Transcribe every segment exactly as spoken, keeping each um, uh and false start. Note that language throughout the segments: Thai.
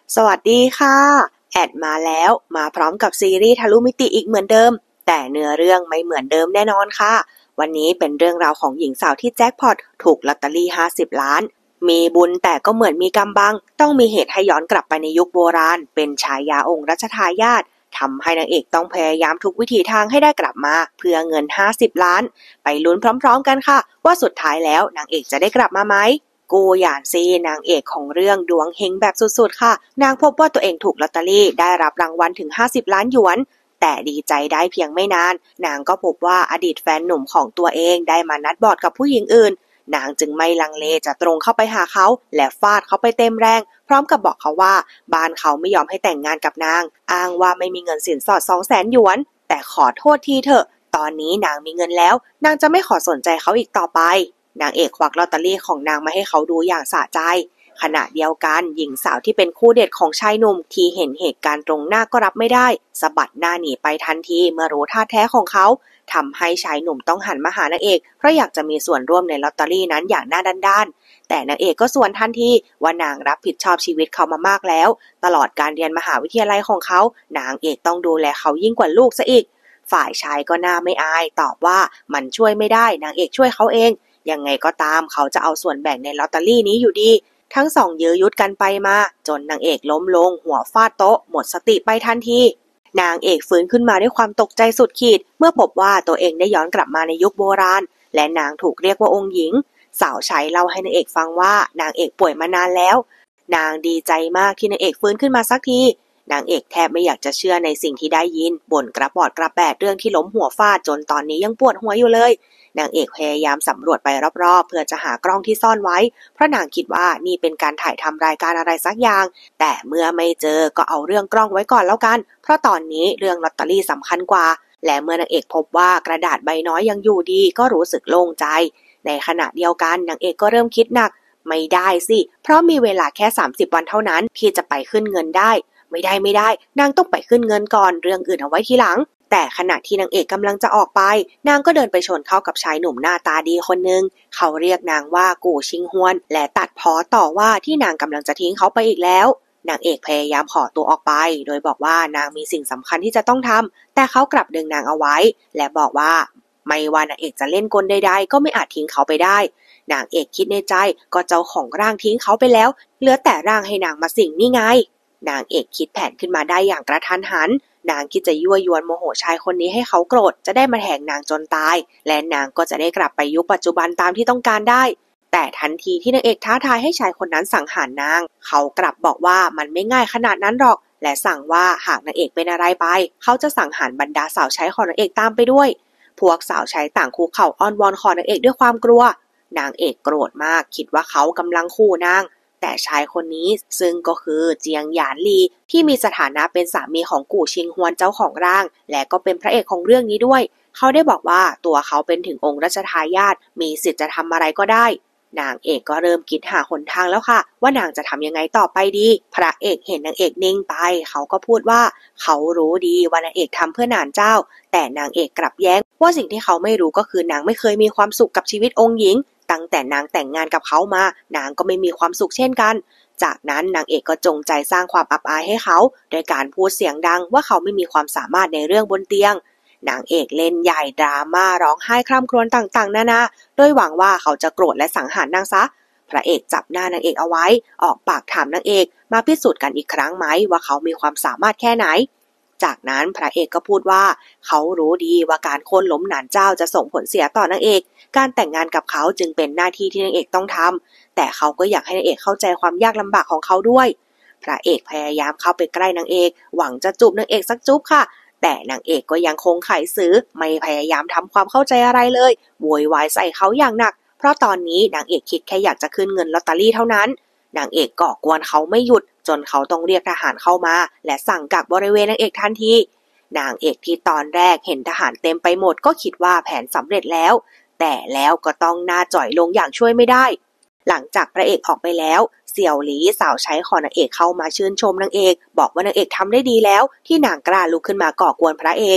สวัสดีค่ะแอดมาแล้วมาพร้อมกับซีรีส์ทะลุมิติอีกเหมือนเดิมแต่เนื้อเรื่องไม่เหมือนเดิมแน่นอนค่ะวันนี้เป็นเรื่องราวของหญิงสาวที่แจ็คพอตถูกลอตเตอรี่ห้าสิบล้านมีบุญแต่ก็เหมือนมีกำบังต้องมีเหตุให้ย้อนกลับไปในยุคโบราณเป็นฉายาองค์รัชทายาททำให้นางเอกต้องพยายามทุกวิถีทางให้ได้กลับมาเพื่อเงินห้าสิบล้านไปลุ้นพร้อมๆกันค่ะว่าสุดท้ายแล้วนางเอกจะได้กลับมาไหมกูหยานซีนางเอกของเรื่องดวงเฮงแบบสุดๆค่ะนางพบว่าตัวเองถูกลอตเตอรี่ได้รับรางวัลถึงห้าสิบล้านหยวนแต่ดีใจได้เพียงไม่นานนางก็พบว่าอดีตแฟนหนุ่มของตัวเองได้มานัดบอดกับผู้หญิงอื่นนางจึงไม่ลังเลจะตรงเข้าไปหาเขาและฟาดเขาไปเต็มแรงพร้อมกับบอกเขาว่าบ้านเขาไม่ยอมให้แต่งงานกับนางอ้างว่าไม่มีเงินสินสอด สองแสน หยวนแต่ขอโทษทีเถอะตอนนี้นางมีเงินแล้วนางจะไม่ขอสนใจเขาอีกต่อไปนางเอกควักลอตเตอรี่ของนางมาให้เขาดูอย่างสะใจขณะเดียวกันหญิงสาวที่เป็นคู่เดทของชายหนุ่มที่เห็นเหตุการณ์ตรงหน้าก็รับไม่ได้สะบัดหน้าหนีไปทันทีเมื่อรู้ท่าแท้ของเขาทำให้ชายหนุ่มต้องหันมาหานางเอกเพราะอยากจะมีส่วนร่วมในลอตเตอรี่นั้นอย่างหน้าด้านๆแต่นางเอกก็สวนทันทีว่านางรับผิดชอบชีวิตเขามามากแล้วตลอดการเรียนมหาวิทยาลัยของเขานางเอกต้องดูแลเขายิ่งกว่าลูกซะอีกฝ่ายชายก็น่าไม่อายตอบว่ามันช่วยไม่ได้นางเอกช่วยเขาเองยังไงก็ตามเขาจะเอาส่วนแบ่งในลอตเตอรี่นี้อยู่ดีทั้งสองยื้อยุดกันไปมาจนนางเอกล้มลงหัวฟาดโต๊ะหมดสติไปทันทีนางเอกฟื้นขึ้นมาด้วยความตกใจสุดขีดเมื่อพบว่าตัวเองได้ย้อนกลับมาในยุคโบราณและนางถูกเรียกว่าองค์หญิงสาวใช้เล่าให้นางเอกฟังว่านางเอกป่วยมานานแล้วนางดีใจมากที่นางเอกฟื้นขึ้นมาสักทีนางเอกแทบไม่อยากจะเชื่อในสิ่งที่ได้ยินบ่นกระปอดกระแปดเรื่องที่ล้มหัวฟาดจนตอนนี้ยังปวดหัวอยู่เลยนางเอกพยายามสำรวจไปรอบๆเพื่อจะหากล้องที่ซ่อนไว้เพราะนางคิดว่านี่เป็นการถ่ายทำรายการอะไรสักอย่างแต่เมื่อไม่เจอก็เอาเรื่องกล้องไว้ก่อนแล้วกันเพราะตอนนี้เรื่องลอตเตอรี่สำคัญกว่าและเมื่อนางเอกพบว่ากระดาษใบน้อยยังอยู่ดีก็รู้สึกโล่งใจในขณะเดียวกันนางเอกก็เริ่มคิดหนักไม่ได้สิเพราะมีเวลาแค่สามสิบวันเท่านั้นที่จะไปขึ้นเงินได้ไม่ได้ไม่ได้นางต้องไปขึ้นเงินก่อนเรื่องอื่นเอาไว้ทีหลังแต่ขณะที่นางเอกกำลังจะออกไปนางก็เดินไปชนเข้ากับชายหนุ่มหน้าตาดีคนหนึ่งเขาเรียกนางว่ากู่ชิงฮวนและตัดพ้อต่อว่าที่นางกำลังจะทิ้งเขาไปอีกแล้วนางเอกพยายามขอตัวออกไปโดยบอกว่านางมีสิ่งสำคัญที่จะต้องทำแต่เขากลับดึงนางเอาไว้และบอกว่าไม่ว่านางเอกจะเล่นกลใดๆก็ไม่อาจทิ้งเขาไปได้นางเอกคิดในใจก็เจ้าของร่างทิ้งเขาไปแล้วเหลือแต่ร่างให้นางมาสิงนี่ไงนางเอกคิดแผนขึ้นมาได้อย่างกระทันหันนางคิดจะยั่วยวนโมโหชายคนนี้ให้เขาโกรธจะได้มาแทงนางจนตายและนางก็จะได้กลับไปยุคปัจจุบันตามที่ต้องการได้แต่ทันทีที่นางเอกท้าทายให้ชายคนนั้นสังหารนางเขากลับบอกว่ามันไม่ง่ายขนาดนั้นหรอกและสั่งว่าหากนางเอกเป็นอะไรไปเขาจะสังหารบรรดาสาวใช้ของนางเอกตามไปด้วยพวกสาวใช้ต่างคุกเข่าอ้อนวอนขอนางเอกด้วยความกลัวนางเอกโกรธมากคิดว่าเขากำลังขู่นางแต่ชายคนนี้ซึ่งก็คือเจียงหยานลีที่มีสถานะเป็นสามีของกู่ชิงฮวนเจ้าของร่างและก็เป็นพระเอกของเรื่องนี้ด้วยเขาได้บอกว่าตัวเขาเป็นถึงองค์รัชทายาทมีสิทธิ์จะทำอะไรก็ได้นางเอกก็เริ่มคิดหาหนทางแล้วค่ะว่านางจะทำยังไงต่อไปดีพระเอกเห็นนางเอกนิ่งไปเขาก็พูดว่าเขารู้ดีว่านางเอกทำเพื่อนานเจ้าแต่นางเอกกลับแย้งว่าสิ่งที่เขาไม่รู้ก็คือนางไม่เคยมีความสุขกับชีวิตองค์หญิงตั้งแต่นางแต่งงานกับเขามานางก็ไม่มีความสุขเช่นกันจากนั้นนางเอกก็จงใจสร้างความอับอายให้เขาโดยการพูดเสียงดังว่าเขาไม่มีความสามารถในเรื่องบนเตียงนางเอกเล่นใหญ่ดราม่าร้องไห้คร่ำครวญต่างๆนานาโดยหวังว่าเขาจะโกรธและสังหารนางซะพระเอกจับหน้านางเอกเอาไว้ออกปากถามนางเอกมาพิสูจน์กันอีกครั้งไหมว่าเขามีความสามารถแค่ไหนจากนั้นพระเอกก็พูดว่าเขารู้ดีว่าการโค่นล้มหนานเจ้าจะส่งผลเสียต่อนางเอกการแต่งงานกับเขาจึงเป็นหน้าที่ที่นางเอกต้องทำแต่เขาก็อยากให้นางเอกเข้าใจความยากลำบากของเขาด้วยพระเอกพยายามเข้าไปใกล้นางเอกหวังจะจูบนางเอกสักจุ๊บค่ะแต่นางเอกก็ยังคงไขซื้อไม่พยายามทำความเข้าใจอะไรเลยโวยวายใส่เขาอย่างหนักเพราะตอนนี้นางเอกคิดแค่อยากจะขึ้นเงินลอตเตอรี่เท่านั้นนางเอกก่อกวนเขาไม่หยุดจนเขาต้องเรียกทหารเข้ามาและสั่งกักบริเวณนางเอกทันทีนางเอกที่ตอนแรกเห็นทหารเต็มไปหมดก็คิดว่าแผนสำเร็จแล้วแต่แล้วก็ต้องหน้าจ่อยลงอย่างช่วยไม่ได้หลังจากพระเอกออกไปแล้วเสี่ยวหลีสาวใช้ของนางเอกเข้ามาชื่นชมนางเอกบอกว่านางเอกทำได้ดีแล้วที่นางกล้าลุกขึ้นมาก่อกวนพระเอก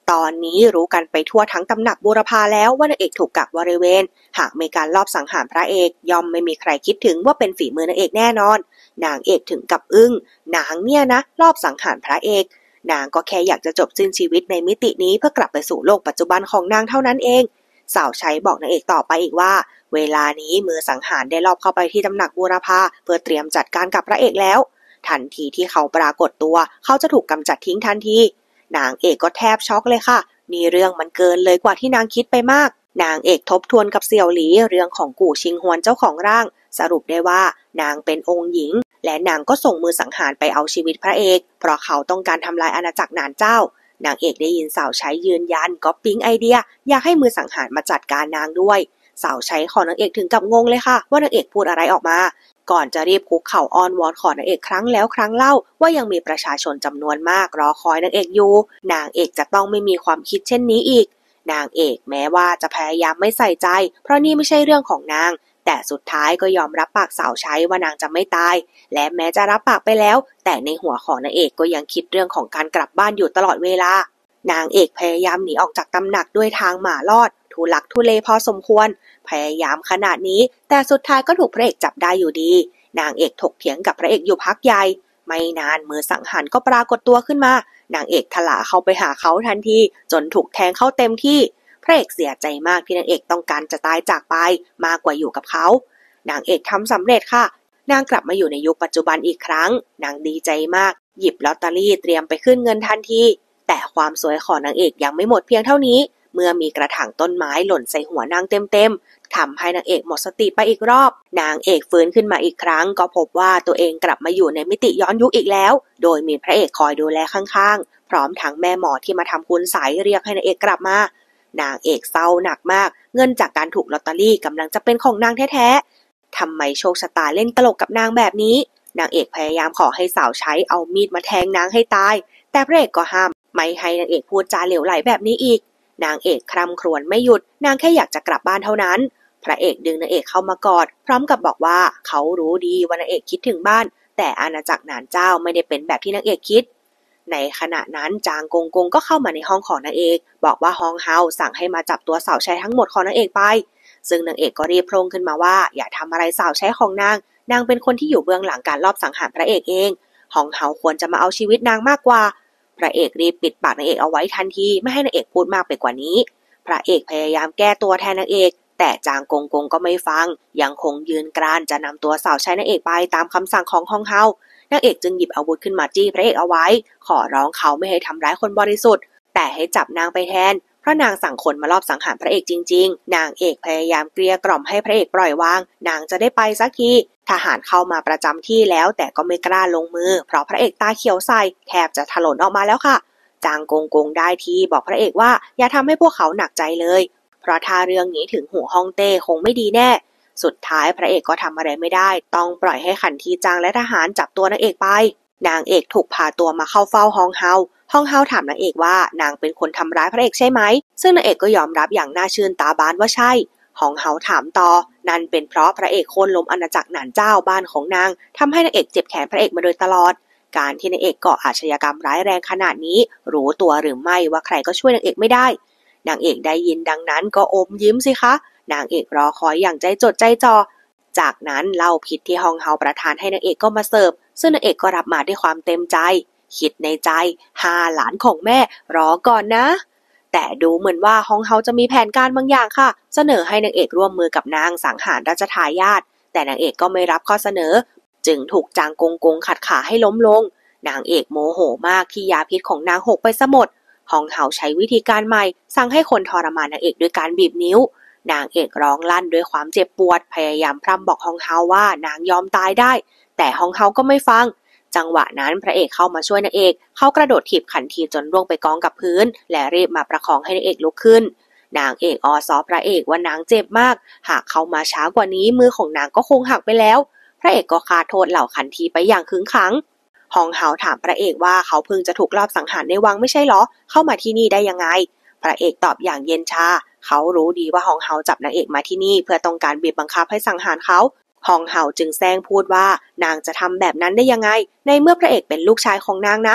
ตอนนี้รู้กันไปทั่วทั้งตำหนักบูรพาแล้วว่านางเอกถูกกักบริเวณหากมีการลอบสังหารพระเอกย่อมไม่มีใครคิดถึงว่าเป็นฝีมือนางเอกแน่นอนนางเอกถึงกับอึ้งนางเนี่ยนะลอบสังหารพระเอกนางก็แค่อยากจะจบสิ้นชีวิตในมิตินี้เพื่อกลับไปสู่โลกปัจจุบันของนางเท่านั้นเองสาวใช้บอกนางเอกต่อไปอีกว่าเวลานี้มือสังหารได้ลอบเข้าไปที่ตำหนักบูรพาเพื่อเตรียมจัดการกับพระเอกแล้วทันทีที่เขาปรากฏตัวเขาจะถูกกำจัดทิ้งทันทีนางเอกก็แทบช็อกเลยค่ะนี่เรื่องมันเกินเลยกว่าที่นางคิดไปมากนางเอกทบทวนกับเสี่ยวหลีเรื่องของกู่ชิงฮวนเจ้าของร่างสรุปได้ว่านางเป็นองค์หญิงและนางก็ส่งมือสังหารไปเอาชีวิตพระเอกเพราะเขาต้องการทำลายอาณาจักรหนานเจ้านางเอกได้ยินสาวใช้ยืนยันก็ปิ๊งไอเดียอยากให้มือสังหารมาจัดการนางด้วยสาวใช้ขอนางเอกถึงกับงงเลยค่ะว่านางเอกพูดอะไรออกมาก่อนจะรีบคุกเข่าอ้อนวอนขอนางเอกครั้งแล้วครั้งเล่าว่ายังมีประชาชนจำนวนมากรอคอยนางเอกอยู่นางเอกจะต้องไม่มีความคิดเช่นนี้อีกนางเอกแม้ว่าจะพยายามไม่ใส่ใจเพราะนี่ไม่ใช่เรื่องของนางแต่สุดท้ายก็ยอมรับปากสาวใช้ว่านางจะไม่ตายและแม้จะรับปากไปแล้วแต่ในหัวของนางเอกก็ยังคิดเรื่องของการกลับบ้านอยู่ตลอดเวลานางเอกพยายามหนีออกจากตำหนักด้วยทางหมาลอดทุลักทุเลพอสมควรพยายามขนาดนี้แต่สุดท้ายก็ถูกพระเอกจับได้อยู่ดีนางเอกถกเถียงกับพระเอกอยู่พักใหญ่ไม่นานมือสังหารก็ปรากฏตัวขึ้นมานางเอกถลาเข้าไปหาเขาทันทีจนถูกแทงเข้าเต็มที่พระเอกเสียใจมากที่นางเอกต้องการจะตายจากไปมากกว่าอยู่กับเขานางเอกทำสำเร็จค่ะนางกลับมาอยู่ในยุคปัจจุบันอีกครั้งนางดีใจมากหยิบลอตเตอรี่เตรียมไปขึ้นเงินทันทีแต่ความสวยของนางเอกยังไม่หมดเพียงเท่านี้เมื่อมีกระถางต้นไม้หล่นใส่หัวนางเต็มๆทำให้นางเอกหมดสติไปอีกรอบนางเอกฟื้นขึ้นมาอีกครั้งก็พบว่าตัวเองกลับมาอยู่ในมิติย้อนยุคอีกแล้วโดยมีพระเอกคอยดูแลข้างๆพร้อมทั้งแม่หมอที่มาทำคุณไสเรียกให้นางเอกกลับมานางเอกเศร้าหนักมากเงินจากการถูกลอตเตอรี่กำลังจะเป็นของนางแท้ๆทำไมโชคชะตาเล่นตลกกับนางแบบนี้นางเอกพยายามขอให้สาวใช้เอามีดมาแทงนางให้ตายแต่พระเอกก็ห้ามไม่ให้นางเอกพูดจาเหลวไหลแบบนี้อีกนางเอกคร่ำครวญไม่หยุดนางแค่อยากจะกลับบ้านเท่านั้นพระเอกดึงนางเอกเข้ามากอดพร้อมกับบอกว่าเขารู้ดีว่านางเอกคิดถึงบ้านแต่อาณาจักรหนานเจ้าไม่ได้เป็นแบบที่นางเอกคิดในขณะนั้นจางกงกงก็เข้ามาในห้องของนางเอกบอกว่าฮองเฮาสั่งให้มาจับตัวสาวใช้ทั้งหมดของนางเอกไปซึ่งนางเอกก็รีบโพล่งขึ้นมาว่าอย่าทำอะไรสาวใช้ของนางนางเป็นคนที่อยู่เบื้องหลังการลอบสังหารพระเอกเองฮองเฮาควรจะมาเอาชีวิตนางมากกว่าพระเอกรีบปิดปากนางเอกเอาไว้ทันทีไม่ให้นางเอกพูดมากไปกว่านี้พระเอกพยายามแก้ตัวแทนนางเอกแต่จางกงกงก็ไม่ฟังยังคงยืนกรานจะนำตัวสาวใช้นางเอกไปตามคำสั่งของฮองเฮานางเอกจึงหยิบอาวุธขึ้นมาจี้พระเอกเอาไว้ขอร้องเขาไม่ให้ทำร้ายคนบริสุทธิ์แต่ให้จับนางไปแทนเพราะนางสั่งคนมาลอบสังหารพระเอกจริงๆนางเอกพยายามเกลี้ยกล่อมให้พระเอกปล่อยวางนางจะได้ไปสักทีทหารเข้ามาประจำที่แล้วแต่ก็ไม่กล้าลงมือเพราะพระเอกตาเขียวใส่แทบจะถลนออกมาแล้วค่ะจางกงกงได้ทีบอกพระเอกว่าอย่าทำให้พวกเขาหนักใจเลยเพราะถ้าเรื่องนี้ถึงหูฮ่องเต้คงไม่ดีแน่สุดท้ายพระเอกก็ทำอะไรไม่ได้ต้องปล่อยให้ขันทีจางและทหารจับตัวนางเอกไปนางเอกถูกพาตัวมาเข้าเฝ้าฮองเฮาฮองเฮาถามนางเอกว่านางเป็นคนทำร้ายพระเอกใช่ไหมซึ่งนางเอกก็ยอมรับอย่างน่าชื่นตาบานว่าใช่ฮองเฮาถามต่อนั่นเป็นเพราะพระเอกโค่นล้มอาณาจักรหนานเจ้าบ้านของนางทำให้นางเอกเจ็บแขนพระเอกมาโดยตลอดการที่นางเอกก่ออาชญากรรมร้ายแรงขนาดนี้รู้ตัวหรือไม่ว่าใครก็ช่วยนางเอกไม่ได้นางเอกได้ยินดังนั้นก็อมยิ้มสิคะนางเอกรอคอยอย่างใจจดใจจ่อจากนั้นเหล้าพิษที่ฮองเฮาประทานให้นางเอกก็มาเสิร์ฟซึ่งนางเอกก็รับมาด้วยความเต็มใจคิดในใจห้าหลานของแม่รอก่อนนะแต่ดูเหมือนว่าฮองเฮาจะมีแผนการบางอย่างค่ะเสนอให้นางเอกร่วมมือกับนางสังหารราชทายาทแต่นางเอกก็ไม่รับข้อเสนอจึงถูกจางกงกงขัดขาให้ล้มลงนางเอกโมโหมากที่ยาพิษของนางหกไปซะหมดฮองเฮาใช้วิธีการใหม่สั่งให้คนทรมานนางเอกด้วยการบีบนิ้วนางเอกร้องลั่นด้วยความเจ็บปวดพยายามพร่ำบอกฮองเฮาว่านางยอมตายได้แต่ฮองเฮาก็ไม่ฟังจังหวะนั้นพระเอกเข้ามาช่วยนางเอกเขากระโดดถีบขันทีจนร่วงไปกองกับพื้นและรีบมาประคองให้นางเอกลุกขึ้นนางเอกออซอพระเอกว่านางเจ็บมากหากเข้ามาช้ากว่านี้มือของนางก็คงหักไปแล้วพระเอกก็คาโทษเหล่าขันทีไปอย่างขึงขังฮองเฮาถามพระเอกว่าเขาเพิ่งจะถูกลอบสังหารในวังไม่ใช่หรอเข้ามาที่นี่ได้ยังไงพระเอกตอบอย่างเย็นชาเขารู้ดีว่าฮองเฮาจับนางเอกมาที่นี่เพื่อต้องการบีบบังคับให้สังหารเขาฮองเฮาจึงแซงพูดว่านางจะทำแบบนั้นได้ยังไงในเมื่อพระเอกเป็นลูกชายของนางนะพ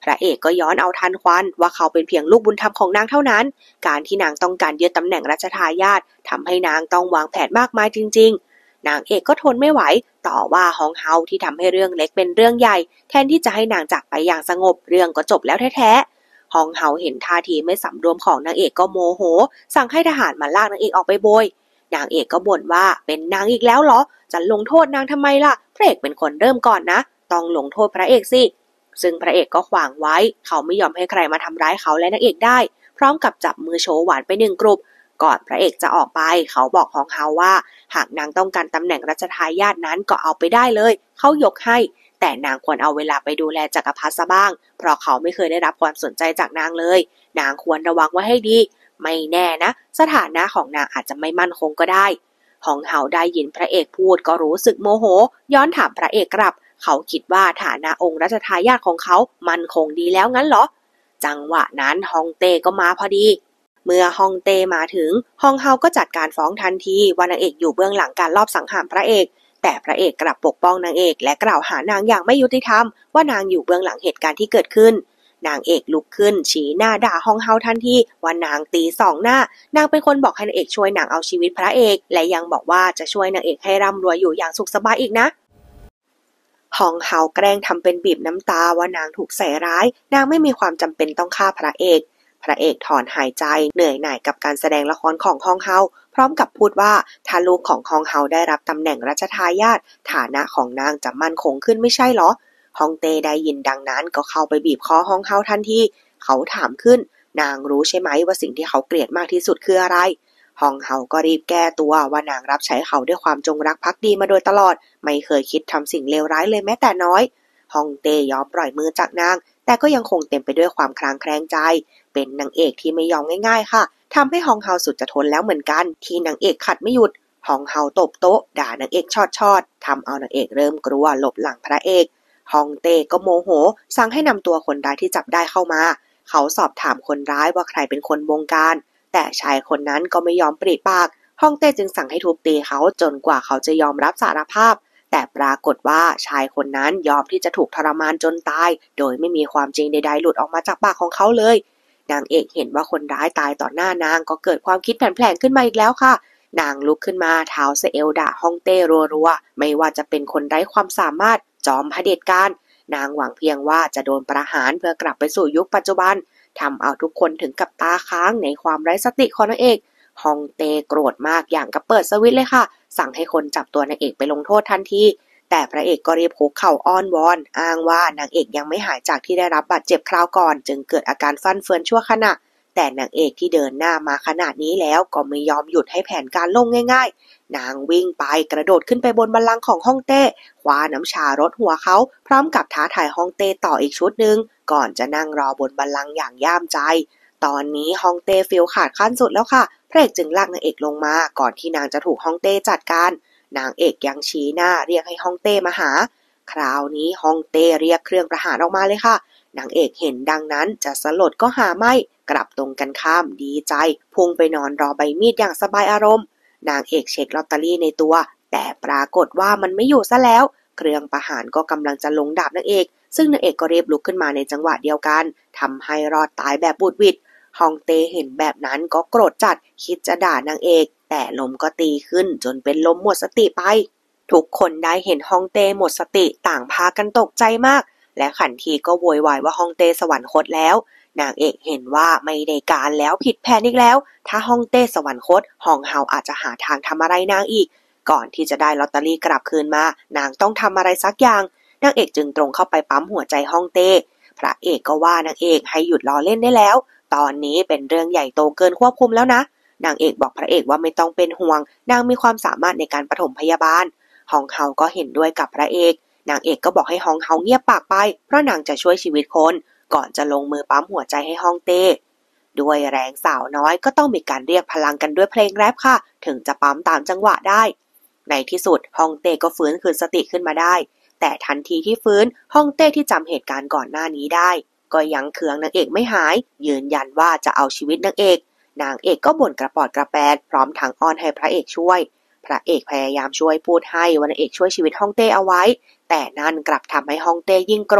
ระเอกก็ย้อนเอาทันควันว่าเขาเป็นเพียงลูกบุญธรรมของนางเท่านั้นการที่นางต้องการยึดตำแหน่งรัชทายาททำให้นางต้องวางแผนมากมายจริงๆนางเอกก็ทนไม่ไหวต่อว่าฮองเฮาที่ทำให้เรื่องเล็กเป็นเรื่องใหญ่แทนที่จะให้นางจากไปอย่างสงบเรื่องก็จบแล้วแท้ๆฮองเฮาเห็นท่าทีไม่สำรวมของนางเอกก็โมโหสั่งให้ทหารมาลากนางเอกออกไปโบยนางเอกก็บ่นว่าเป็นนางอีกแล้วเหรอจะลงโทษนางทำไมล่ะพระเอกเป็นคนเริ่มก่อนนะต้องลงโทษพระเอกสิซึ่งพระเอกก็ขวางไว้เขาไม่ยอมให้ใครมาทำร้ายเขาและนางเอกได้พร้อมกับจับมือโชว์หวานไปหนึ่งกลุ่มก่อนพระเอกจะออกไปเขาบอกฮองเฮาว่าหากนางต้องการตำแหน่งรัชทายาทนั้นก็เอาไปได้เลยเขายกให้แต่นางควรเอาเวลาไปดูแลจักรพรรดิซะบ้างเพราะเขาไม่เคยได้รับความสนใจจากนางเลยนางควรระวังไว้ให้ดีไม่แน่นะสถานะของนางอาจจะไม่มั่นคงก็ได้ฮองเฮาได้ยินพระเอกพูดก็รู้สึกโมโหย้อนถามพระเอกกลับเขาคิดว่าฐานะองค์รัชทายาทของเขามั่นคงดีแล้วงั้นเหรอจังหวะนั้นฮองเต้ก็มาพอดีเมื่อฮองเต้มาถึงฮองเฮาก็จัดการฟ้องทันทีว่านางเอกอยู่เบื้องหลังการลอบสังหารพระเอกแต่พระเอกกลับปกป้องนางเอกและกล่าวหานางอย่างไม่ยุติธรรมว่านางอยู่เบื้องหลังเหตุการณ์ที่เกิดขึ้นนางเอกลุกขึ้นชี้หน้าด่าฮองเฮาทันทีว่านางตีสองหน้านางเป็นคนบอกให้นางเอกช่วยนางเอาชีวิตพระเอกและยังบอกว่าจะช่วยนางเอกให้ร่ำรวยอยู่อย่างสุขสบายอีกนะฮองเฮาแกล้งทำเป็นบีบน้ำตาว่านางถูกใส่ร้ายนางไม่มีความจำเป็นต้องฆ่าพระเอกพระเอกถอนหายใจเหนื่อยหน่ายกับการแสดงละครของฮองเฮาพร้อมกับพูดว่าถ้าลูกของฮองเฮาได้รับตำแหน่งรัชทายาทฐานะของนางจะมั่นคงขึ้นไม่ใช่หรอฮองเต้ได้ยินดังนั้นก็เข้าไปบีบคอฮองเฮาทันทีเขาถามขึ้นนางรู้ใช่ไหมว่าสิ่งที่เขาเกลียดมากที่สุดคืออะไรฮองเฮาก็รีบแก้ตัวว่านางรับใช้เขาด้วยความจงรักภักดีมาโดยตลอดไม่เคยคิดทำสิ่งเลวร้ายเลยแม้แต่น้อยฮองเต้ยอมปล่อยมือจากนางแต่ก็ยังคงเต็มไปด้วยความคลางแคลงใจเป็นนางเอกที่ไม่ยอมง่ายๆค่ะทำให้ฮองเฮาสุดจะทนแล้วเหมือนกันที่นางเอกขัดไม่หยุดฮองเฮาตบโต๊ะด่านางเอกชอดๆทำเอานางเอกเริ่มกลัวหลบหลังพระเอกฮองเต้ก็โมโหสั่งให้นำตัวคนร้ายที่จับได้เข้ามาเขาสอบถามคนร้ายว่าใครเป็นคนบงการแต่ชายคนนั้นก็ไม่ยอมปริปากฮองเต้จึงสั่งให้ทุบตีเขาจนกว่าเขาจะยอมรับสารภาพแต่ปรากฏว่าชายคนนั้นยอมที่จะถูกทรมานจนตายโดยไม่มีความจริงใดๆหลุดออกมาจากปากของเขาเลยนางเอกเห็นว่าคนร้ายตายต่อหน้านางก็เกิดความคิดแผลงๆขึ้นมาอีกแล้วค่ะนางลุกขึ้นมาเท้าเซเอลด่าฮองเต้รัวๆไม่ว่าจะเป็นคนไร้ความสามารถจอมเผด็จการนางหวังเพียงว่าจะโดนประหารเพื่อกลับไปสู่ยุคปัจจุบันทำเอาทุกคนถึงกับตาค้างในความไร้สติของนางเอกฮองเต้โกรธมากอย่างกับเปิดสวิตช์เลยค่ะสั่งให้คนจับตัวนางเอกไปลงโทษทันทีแต่พระเอกก็รีบคุกเข่าอ้อนวอนอ้างว่านางเอกยังไม่หายจากที่ได้รับบาดเจ็บคราวก่อนจึงเกิดอาการฟั่นเฟือนชั่วขณะแต่นางเอกที่เดินหน้ามาขนาดนี้แล้วก็ไม่ยอมหยุดให้แผนการล่มง่ายๆนางวิ่งไปกระโดดขึ้นไปบนบัลลังก์ของฮ่องเต้คว้าน้ำชารดหัวเขาพร้อมกับท้าทายฮ่องเต้ต่ออีกชุดหนึ่งก่อนจะนั่งรอบนบัลลังก์อย่างย่ามใจตอนนี้ฮ่องเต้ฟีลขาดขั้นสุดแล้วค่ะพระเอกจึงลากนางเอกลงมาก่อนที่นางจะถูกฮ่องเต้จัดการนางเอกยังชี้หน้าเรียกให้ฮ่องเต้มาหาคราวนี้ฮ่องเต้เรียกเครื่องประหารออกมาเลยค่ะนางเอกเห็นดังนั้นจะสลดก็หาไม่กลับตรงกันข้ามดีใจพุ่งไปนอนรอใบมีดอย่างสบายอารมณ์นางเอกเช็คลอตเตอรี่ในตัวแต่ปรากฏว่ามันไม่อยู่ซะแล้วเครื่องประหารก็กำลังจะลงดาบนางเอกซึ่งนางเอกก็รีบลุกขึ้นมาในจังหวะเดียวกันทำให้รอดตายแบบบุดหวิดฮองเต้เห็นแบบนั้นก็โกรธจัดคิดจะด่านางเอกแต่ลมก็ตีขึ้นจนเป็นลมหมดสติไปทุกคนได้เห็นฮองเต้หมดสติต่างพากันตกใจมากและขันทีก็โวยวายว่าฮองเต้สวรรคตแล้วนางเอกเห็นว่าไม่ได้การแล้วผิดแผนอีกแล้วถ้าฮองเต้สวรรคตฮองเฮาอาจจะหาทางทำอะไรนางอีกก่อนที่จะได้ลอตเตอรี่กลับคืนมานางต้องทำอะไรสักอย่างนางเอกจึงตรงเข้าไปปั๊มหัวใจฮองเต้พระเอกก็ว่านางเอกให้หยุดล้อเล่นได้แล้วตอนนี้เป็นเรื่องใหญ่โตเกินควบคุมแล้วนะนางเอกบอกพระเอกว่าไม่ต้องเป็นห่วงนางมีความสามารถในการปฐมพยาบาลฮองเฮาก็เห็นด้วยกับพระเอกนางเอกก็บอกให้ฮองเฮาเงียบปากไปเพราะนางจะช่วยชีวิตคนก่อนจะลงมือปั๊มหัวใจให้ฮองเต้ด้วยแรงสาวน้อยก็ต้องมีการเรียกพลังกันด้วยเพลงแรปค่ะถึงจะปั๊มตามจังหวะได้ในที่สุดฮองเต้ก็ฟื้นคืนสติขึ้นมาได้แต่ทันทีที่ฟื้นฮองเต้ที่จำเหตุการณ์ก่อนหน้านี้ได้ก็ยังเคืองนางเอกไม่หายยืนยันว่าจะเอาชีวิตนางเอกนางเอกก็บ่นกระปอดกระแปดพร้อมทั้งอ้อนให้พระเอกช่วยพระเอกพยายามช่วยพูดให้ว่านางเอกช่วยชีวิตฮ่องเต้เอาไว้แต่นั่นกลับทำให้ฮ่องเต้ยิ่งโกรธ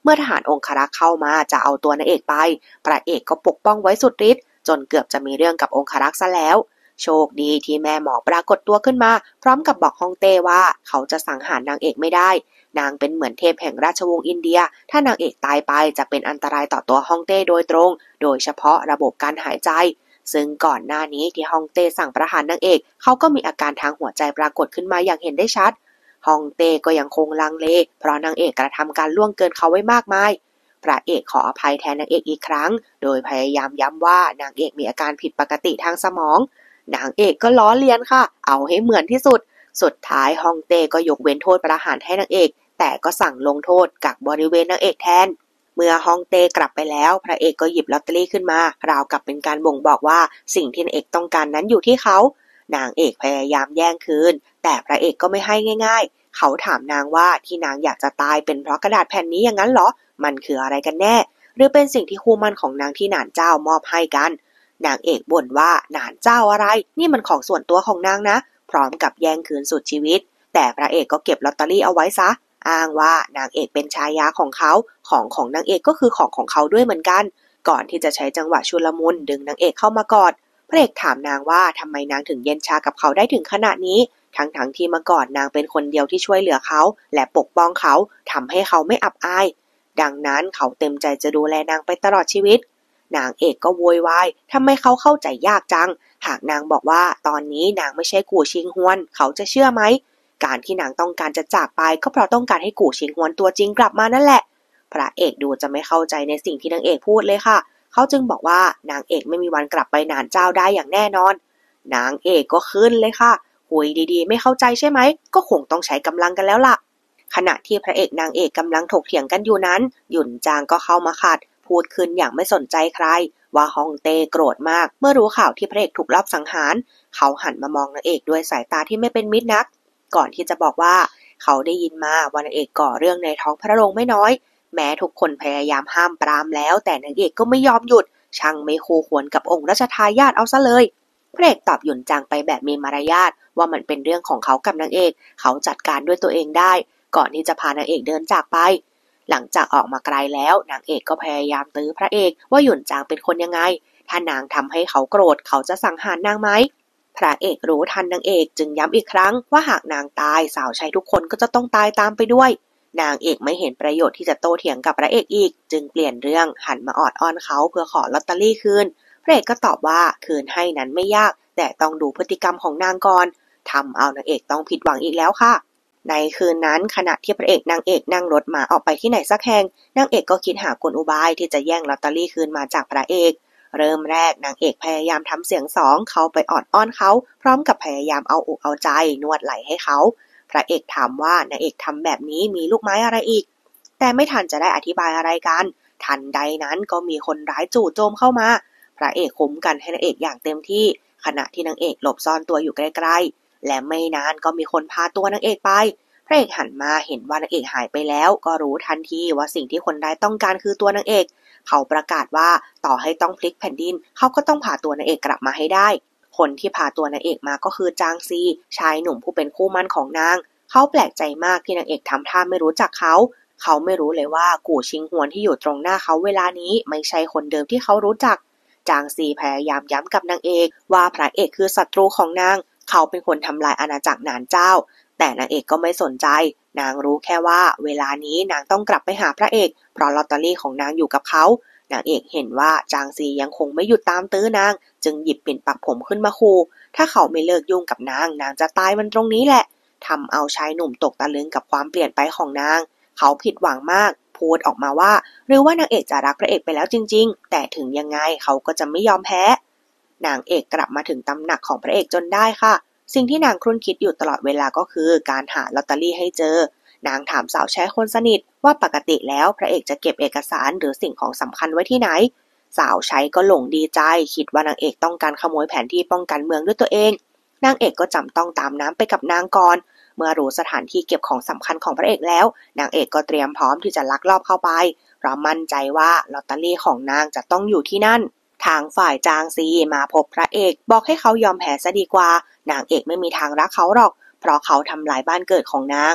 เมื่อทหารองครักษ์เข้ามาจะเอาตัวนางเอกไปพระเอกก็ปกป้องไว้สุดฤทธิ์จนเกือบจะมีเรื่องกับองครักษ์ซะแล้วโชคดีที่แม่หมอปรากฏตัวขึ้นมาพร้อมกับบอกฮ่องเต้ว่าเขาจะสังหารนางเอกไม่ได้นางเป็นเหมือนเทพแห่งราชวงศ์อินเดียถ้านางเอกตายไปจะเป็นอันตรายต่อตัวฮ่องเต้โดยตรงโดยเฉพาะระบบการหายใจซึ่งก่อนหน้านี้ที่ฮ่องเต้สั่งประหารนางเอกเขาก็มีอาการทางหัวใจปรากฏขึ้นมาอย่างเห็นได้ชัดฮ่องเต้ก็ยังคงลังเลเพราะนางเอกกระทำการล่วงเกินเขาไว้มากมายพระเอกขออภัยแทนนางเอกอีกครั้งโดยพยายามย้ำว่านางเอกมีอาการผิดปกติทางสมองนางเอกก็ล้อเลียนค่ะเอาให้เหมือนที่สุดสุดท้ายฮ่องเต้ก็ยกเว้นโทษประหารให้นางเอกแต่ก็สั่งลงโทษกักบริเวณนางเอกแทนเมื่อฮ่องเต้กลับไปแล้วพระเอกก็หยิบลอตเตอรี่ขึ้นมาราวกับเป็นการบ่งบอกว่าสิ่งที่นางเอกต้องการนั้นอยู่ที่เขานางเอกพยายามแย่งคืนแต่พระเอกก็ไม่ให้ง่ายๆเขาถามนางว่าที่นางอยากจะตายเป็นเพราะกระดาษแผ่นนี้อย่างนั้นเหรอมันคืออะไรกันแน่หรือเป็นสิ่งที่คู่มั่นของนางที่หนานเจ้ามอบให้กันนางเอกบ่นว่าหนานเจ้าอะไรนี่มันของส่วนตัวของนางนะพร้อมกับแย่งคืนสุดชีวิตแต่พระเอกก็เก็บลอตเตอรี่เอาไว้ซะอ้างว่านางเอกเป็นชายาของเขาของของนางเอกก็คือของของเขาด้วยเหมือนกันก่อนที่จะใช้จังหวะชุลมุนดึงนางเอกเข้ามากอดพระเอกถามนางว่าทำไมนางถึงเย็นชากับเขาได้ถึงขนาดนี้ทั้งทั้งที่เมื่อก่อนนางเป็นคนเดียวที่ช่วยเหลือเขาและปกป้องเขาทำให้เขาไม่อับอายดังนั้นเขาเต็มใจจะดูแลนางไปตลอดชีวิตนางเอกก็โวยวายทำไมเขาเข้าใจยากจังหากนางบอกว่าตอนนี้นางไม่ใช่กู่ชิงฮวนเขาจะเชื่อไหมการที่นางต้องการจะจากไปก็เพราะต้องการให้กู่ชิงฮวนตัวจริงกลับมานั่นแหละพระเอกดูจะไม่เข้าใจในสิ่งที่นางเอกพูดเลยค่ะเขาจึงบอกว่านางเอกไม่มีวันกลับไปหนานเจ้าได้อย่างแน่นอนนางเอกก็ขึ้นเลยค่ะคุยดีๆไม่เข้าใจใช่ไหมก็คงต้องใช้กำลังกันแล้วล่ะขณะที่พระเอกนางเอกกำลังถกเถียงกันอยู่นั้นหยุนจางก็เข้ามาขัดพูดขึ้นอย่างไม่สนใจใครว่าฮ่องเต้โกรธมากเมื่อรู้ข่าวที่พระเอกถูกลอบสังหารเขาหันมามองนางเอกด้วยสายตาที่ไม่เป็นมิตรนักก่อนที่จะบอกว่าเขาได้ยินมาว่านางเอกก่อเรื่องในท้องพระโรงไม่น้อยแม้ทุกคนพยายามห้ามปรามแล้วแต่นางเอกก็ไม่ยอมหยุดช่างไม่คู่ควรกับองค์รัชทายาทเอาซะเลยพระเอกตอบหยุนจางไปแบบมีมารยาทว่ามันเป็นเรื่องของเขากับนางเอกเขาจัดการด้วยตัวเองได้ก่อนที่จะพานางเอกเดินจากไปหลังจากออกมาไกลแล้วนางเอกก็พยายามตื้อพระเอกว่าหยุนจางเป็นคนยังไงถ้านางทำให้เขาโกรธเขาจะสังหารนางไหมพระเอกรู้ทันนางเอกจึงย้ำอีกครั้งว่าหากนางตายสาวใช้ทุกคนก็จะต้องตายตามไปด้วยนางเอกไม่เห็นประโยชน์ที่จะโต้เถียงกับพระเอกอีกจึงเปลี่ยนเรื่องหันมาออดอ้อนเขาเพื่อขอลอตเตอรี่คืนพระเอกก็ตอบว่าคืนให้นั้นไม่ยากแต่ต้องดูพฤติกรรมของนางก่อนทำเอานางเอกต้องผิดหวังอีกแล้วค่ะในคืนนั้นขณะที่พระเอกนางเอกนั่งรถมาออกไปที่ไหนสักแห่งนางเอกก็คิดหากลอุบายที่จะแย่งลอตเตอรี่คืนมาจากพระเอกเริ่มแรกนางเอกพยายามทำเสียงสองเขาไปออดอ้อนเขาพร้อมกับพยายามเอาอกเอาใจนวดไหล่ให้เขาพระเอกถามว่านางเอกทำแบบนี้มีลูกไม้อะไรอีกแต่ไม่ทันจะได้อธิบายอะไรกันทันใดนั้นก็มีคนร้ายจู่โจมเข้ามาพระเอกคุ้มกันให้นางเอกอย่างเต็มที่ขณะที่นางเอกหลบซ่อนตัวอยู่ใกล้ๆและไม่นานก็มีคนพาตัวนางเอกไปพระเอกหันมาเห็นว่านางเอกหายไปแล้วก็รู้ทันทีว่าสิ่งที่คนร้ายต้องการคือตัวนางเอกเขาประกาศว่าต่อให้ต้องพลิกแผ่นดินเขาก็ต้องพาตัวนางเอกกลับมาให้ได้คนที่พาตัวนางเอกมาก็คือจางซีชายหนุ่มผู้เป็นคู่มั่นของนางเขาแปลกใจมากที่นางเอกทำท่าไม่รู้จักเขาเขาไม่รู้เลยว่ากู่ชิงฮวนที่อยู่ตรงหน้าเขาเวลานี้ไม่ใช่คนเดิมที่เขารู้จักจางซีพยายามย้ำกับนางเอกว่าพระเอกคือศัตรูของนางเขาเป็นคนทำลายอาณาจักรหนานเจ้าแต่นางเอกก็ไม่สนใจนางรู้แค่ว่าเวลานี้นางต้องกลับไปหาพระเอกเพราะลอตเตอรี่ของนางอยู่กับเขานางเอกเห็นว่าจางซียังคงไม่หยุดตามตื้อนางจึงหยิบปิ่นปักผมขึ้นมาขู่ถ้าเขาไม่เลิกยุ่งกับนางนางจะตายมันตรงนี้แหละทำเอาชายหนุ่มตกตะลึงกับความเปลี่ยนไปของนางเขาผิดหวังมากพูดออกมาว่าหรือว่านางเอกจะรักพระเอกไปแล้วจริงๆแต่ถึงยังไงเขาก็จะไม่ยอมแพ้นางเอกกลับมาถึงตำหนักของพระเอกจนได้ค่ะสิ่งที่นางครุ่นคิดอยู่ตลอดเวลาก็คือการหาลอตเตอรี่ให้เจอนางถามสาวใช้คนสนิทว่าปกติแล้วพระเอกจะเก็บเอกสารหรือสิ่งของสำคัญไว้ที่ไหนสาวใช้ก็หลงดีใจคิดว่านางเอกต้องการขโมยแผนที่ป้องกันเมืองด้วยตัวเองนางเอกก็จำต้องตามน้ำไปกับนางก่อนเมื่อรู้สถานที่เก็บของสำคัญของพระเอกแล้วนางเอกก็เตรียมพร้อมที่จะลักลอบเข้าไปเพราะมั่นใจว่าลอตเตอรี่ของนางจะต้องอยู่ที่นั่นทางฝ่ายจางซีมาพบพระเอกบอกให้เขายอมแพ้ซะดีกว่านางเอกไม่มีทางรักเขาหรอกเพราะเขาทำลายบ้านเกิดของนาง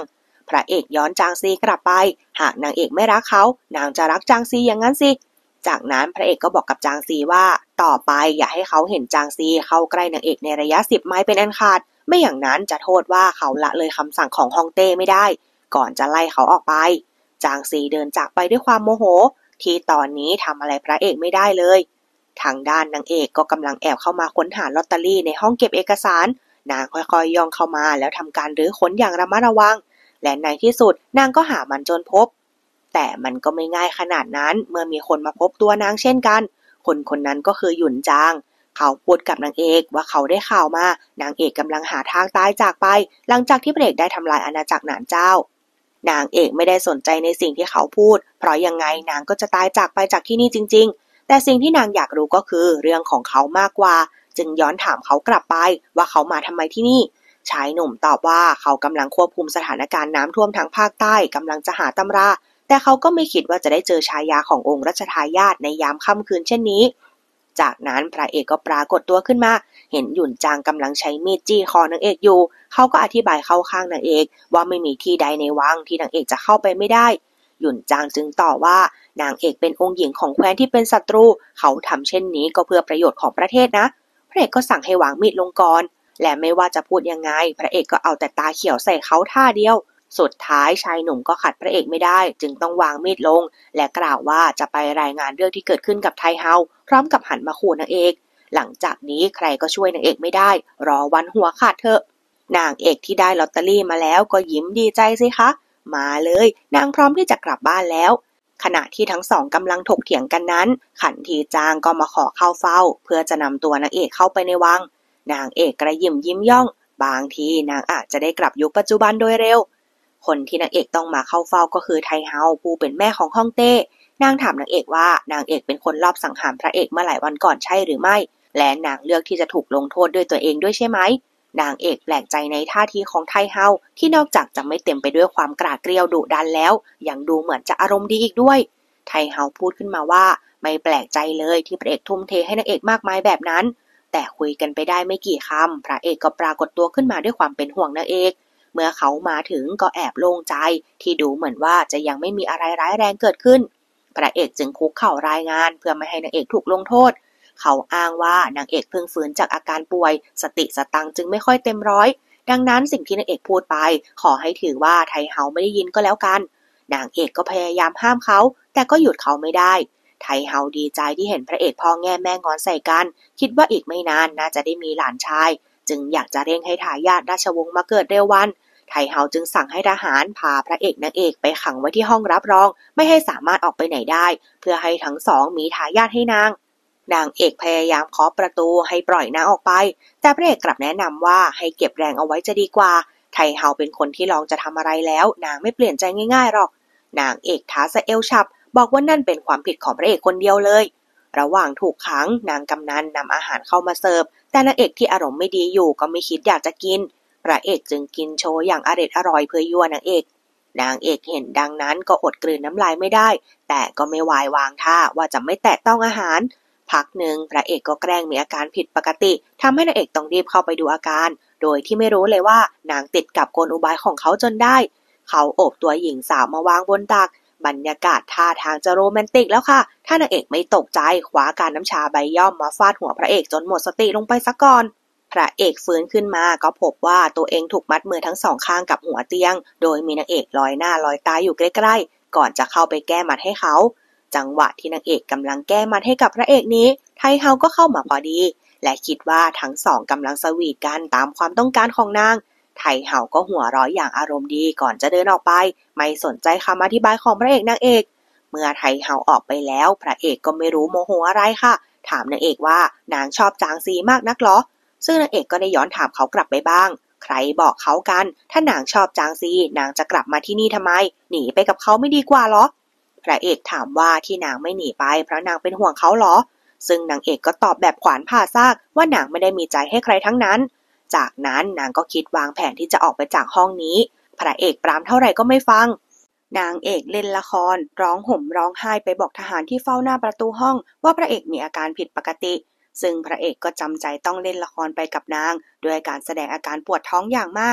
พระเอกย้อนจางซีกลับไปหากนางเอกไม่รักเขานางจะรักจางซีอย่างนั้นสิจากนั้นพระเอกก็บอกกับจางซีว่าต่อไปอย่าให้เขาเห็นจางซีเข้าใกล้นางเอกในระยะสิบไม้เป็นอันขาดไม่อย่างนั้นจะโทษว่าเขาละเลยคำสั่งของฮ่องเต้ไม่ได้ก่อนจะไล่เขาออกไปจางซีเดินจากไปด้วยความโมโหที่ตอนนี้ทำอะไรพระเอกไม่ได้เลยทางด้านนางเอกก็กำลังแอบเข้ามาค้นหาลอตเตอรี่ในห้องเก็บเอกสารนางค่อยๆย่องเข้ามาแล้วทำการรื้อค้นอย่างระมัดระวังและในที่สุดนางก็หามันจนพบแต่มันก็ไม่ง่ายขนาดนั้นเมื่อมีคนมาพบตัวนางเช่นกันคนคนนั้นก็คือหยุนจางเขาพูดกับนางเอกว่าเขาได้ข่าวมานางเอกกำลังหาทางตายจากไปหลังจากที่พระเอกได้ทำลายอาณาจักรหนานเจ้านางเอกไม่ได้สนใจในสิ่งที่เขาพูดเพราะยังไงนางก็จะตายจากไปจากที่นี่จริงๆแต่สิ่งที่นางอยากรู้ก็คือเรื่องของเขามากกว่าจึงย้อนถามเขากลับไปว่าเขามาทำไมที่นี่ชายหนุ่มตอบว่าเขากำลังควบคุมสถานการณ์น้ำท่วมทางภาคใต้กำลังจะหาตำราแต่เขาก็ไม่คิดว่าจะได้เจอชายาขององค์รัชทายาทในยามค่ำคืนเช่นนี้จากนั้นพระเอกก็ปรากฏตัวขึ้นมาเห็นหยุนจางกำลังใช้มีดจี้คอนางเอกอยู่เขาก็อธิบายเข้าข้างนางเอกว่าไม่มีที่ใดในวังที่นางเอกจะเข้าไปไม่ได้หยุนจางจึงต่อว่านางเอกเป็นองค์หญิงของแคว้นที่เป็นศัตรูเขาทำเช่นนี้ก็เพื่อประโยชน์ของประเทศนะพระเอกก็สั่งให้วางมีดลงก่อนและไม่ว่าจะพูดยังไงพระเอกก็เอาแต่ตาเขียวใส่เขาท่าเดียวสุดท้ายชายหนุ่มก็ขัดพระเอกไม่ได้จึงต้องวางมีดลงและกล่าวว่าจะไปรายงานเรื่องที่เกิดขึ้นกับไทเฮาพร้อมกับหันมาขู่นางเอกหลังจากนี้ใครก็ช่วยนางเอกไม่ได้รอวันหัวขาดเถอะนางเอกที่ได้ลอตเตอรี่มาแล้วก็ยิ้มดีใจสิคะมาเลยนางพร้อมที่จะกลับบ้านแล้วขณะที่ทั้งสองกำลังถกเถียงกันนั้นขันทีจางก็มาขอเข้าเฝ้าเพื่อจะนำตัวนางเอกเข้าไปในวังนางเอกกระยิ้มยิ้มย่องบางทีนางอาจจะได้กลับยุคปัจจุบันโดยเร็วคนที่นางเอกต้องมาเข้าเฝ้าก็คือไทเฮาผู้เป็นแม่ของฮ่องเต้นางถามนางเอกว่านางเอกเป็นคนลอบสังหารพระเอกเมื่อหลายวันก่อนใช่หรือไม่และนางเลือกที่จะถูกลงโทษด้วยตัวเองด้วยใช่ไหมนางเอกแปลกใจในท่าทีของไทเฮาที่นอกจากจะไม่เต็มไปด้วยความกราดเกรียวดุดันแล้วยังดูเหมือนจะอารมณ์ดีอีกด้วยไทเฮาพูดขึ้นมาว่าไม่แปลกใจเลยที่พระเอกทุ่มเทให้นางเอกมากมายแบบนั้นแต่คุยกันไปได้ไม่กี่คำพระเอกก็ปรากฏตัวขึ้นมาด้วยความเป็นห่วงนางเอกเมื่อเขามาถึงก็แอบโล่งใจที่ดูเหมือนว่าจะยังไม่มีอะไรร้ายแรงเกิดขึ้นพระเอกจึงคุกเข่ารายงานเพื่อไม่ให้นางเอกถูกลงโทษเขาอ้างว่านางเอกเพิ่งฟื้นจากอาการป่วยสติสตังจึงไม่ค่อยเต็มร้อยดังนั้นสิ่งที่นางเอกพูดไปขอให้ถือว่าไทเฮาไม่ได้ยินก็แล้วกันนางเอกก็พยายามห้ามเขาแต่ก็หยุดเขาไม่ได้ไทเฮาดีใจที่เห็นพระเอกพ่อแง่แม่งอนใส่กันคิดว่าอีกไม่นานน่าจะได้มีหลานชายจึงอยากจะเร่งให้ทายาทราชวงศ์มาเกิดเร็ววันไทเฮาจึงสั่งให้ทหารพาพระเอกนางเอกไปขังไว้ที่ห้องรับรองไม่ให้สามารถออกไปไหนได้เพื่อให้ทั้งสองมีทายาทให้นางนางเอกพยายามเคาะประตูให้ปล่อยนางออกไปแต่พระเอกกลับแนะนำว่าให้เก็บแรงเอาไว้จะดีกว่าไทเฮาเป็นคนที่ลองจะทำอะไรแล้วนางไม่เปลี่ยนใจง่ายๆหรอกนางเอกท้าสะเอลฉับบอกว่านั่นเป็นความผิดของพระเอกคนเดียวเลยระหว่างถูกขังนางกำนันนำอาหารเข้ามาเสิร์ฟแต่นางเอกที่อารมณ์ไม่ดีอยู่ก็ไม่คิดอยากจะกินพระเอกจึงกินโชว์อย่างอร็ดอร่อยเพื่อยั่วนางเอกนางเอกเห็นดังนั้นก็อดกลืนน้ำลายไม่ได้แต่ก็ไม่วายวางท่าว่าจะไม่แตะต้องอาหารพักหนึ่งพระเอกก็แกล้งมีอาการผิดปกติทำให้นางเอกต้องรีบเข้าไปดูอาการโดยที่ไม่รู้เลยว่านางติดกับกลอุบายของเขาจนได้เขาโอบตัวหญิงสาวมาวางบนตักบรรยากาศท่าทางจะโรแมนติกแล้วค่ะถ้านางเอกไม่ตกใจคว้าการน้ำชาใบย่อมมาฟาดหัวพระเอกจนหมดสติลงไปซะก่อนพระเอกฟื้นขึ้นมาก็พบว่าตัวเองถูกมัดมือทั้งสองข้างกับหัวเตียงโดยมีนางเอกลอยหน้าลอยตาอยู่ใกล้ๆก่อนจะเข้าไปแก้มัดให้เขาจังหวะที่นางเอกกำลังแก้มัดให้กับพระเอกนี้ไทเฮาก็เข้ามาพอดีและคิดว่าทั้งสองกำลังสวีทกันตามความต้องการของนางไทเฮาก็หัวเราะอย่างอารมณ์ดีก่อนจะเดินออกไปไม่สนใจคำอธิบายของพระเอกนางเอกเมื่อไทเฮาออกไปแล้วพระเอกก็ไม่รู้โมโหอะไรค่ะถามนางเอกว่านางชอบจางซีมากนักหรอซึ่งนางเอกก็ได้ย้อนถามเขากลับไปบ้างใครบอกเขากันถ้านางชอบจางซีนางจะกลับมาที่นี่ทำไมหนีไปกับเขาไม่ดีกว่าหรอพระเอกถามว่าที่นางไม่หนีไปเพราะนางเป็นห่วงเขาหรอซึ่งนางเอกก็ตอบแบบขวานผ่าซากว่านางไม่ได้มีใจให้ใครทั้งนั้นจากนั้นนางก็คิดวางแผนที่จะออกไปจากห้องนี้พระเอกปรามเท่าไหร่ก็ไม่ฟังนางเอกเล่นละครร้องห่มร้องไห้ไปบอกทหารที่เฝ้าหน้าประตูห้องว่าพระเอกมีอาการผิดปกติซึ่งพระเอกก็จำใจต้องเล่นละครไปกับนางด้วยการแสดงอาการปวดท้องอย่างมาก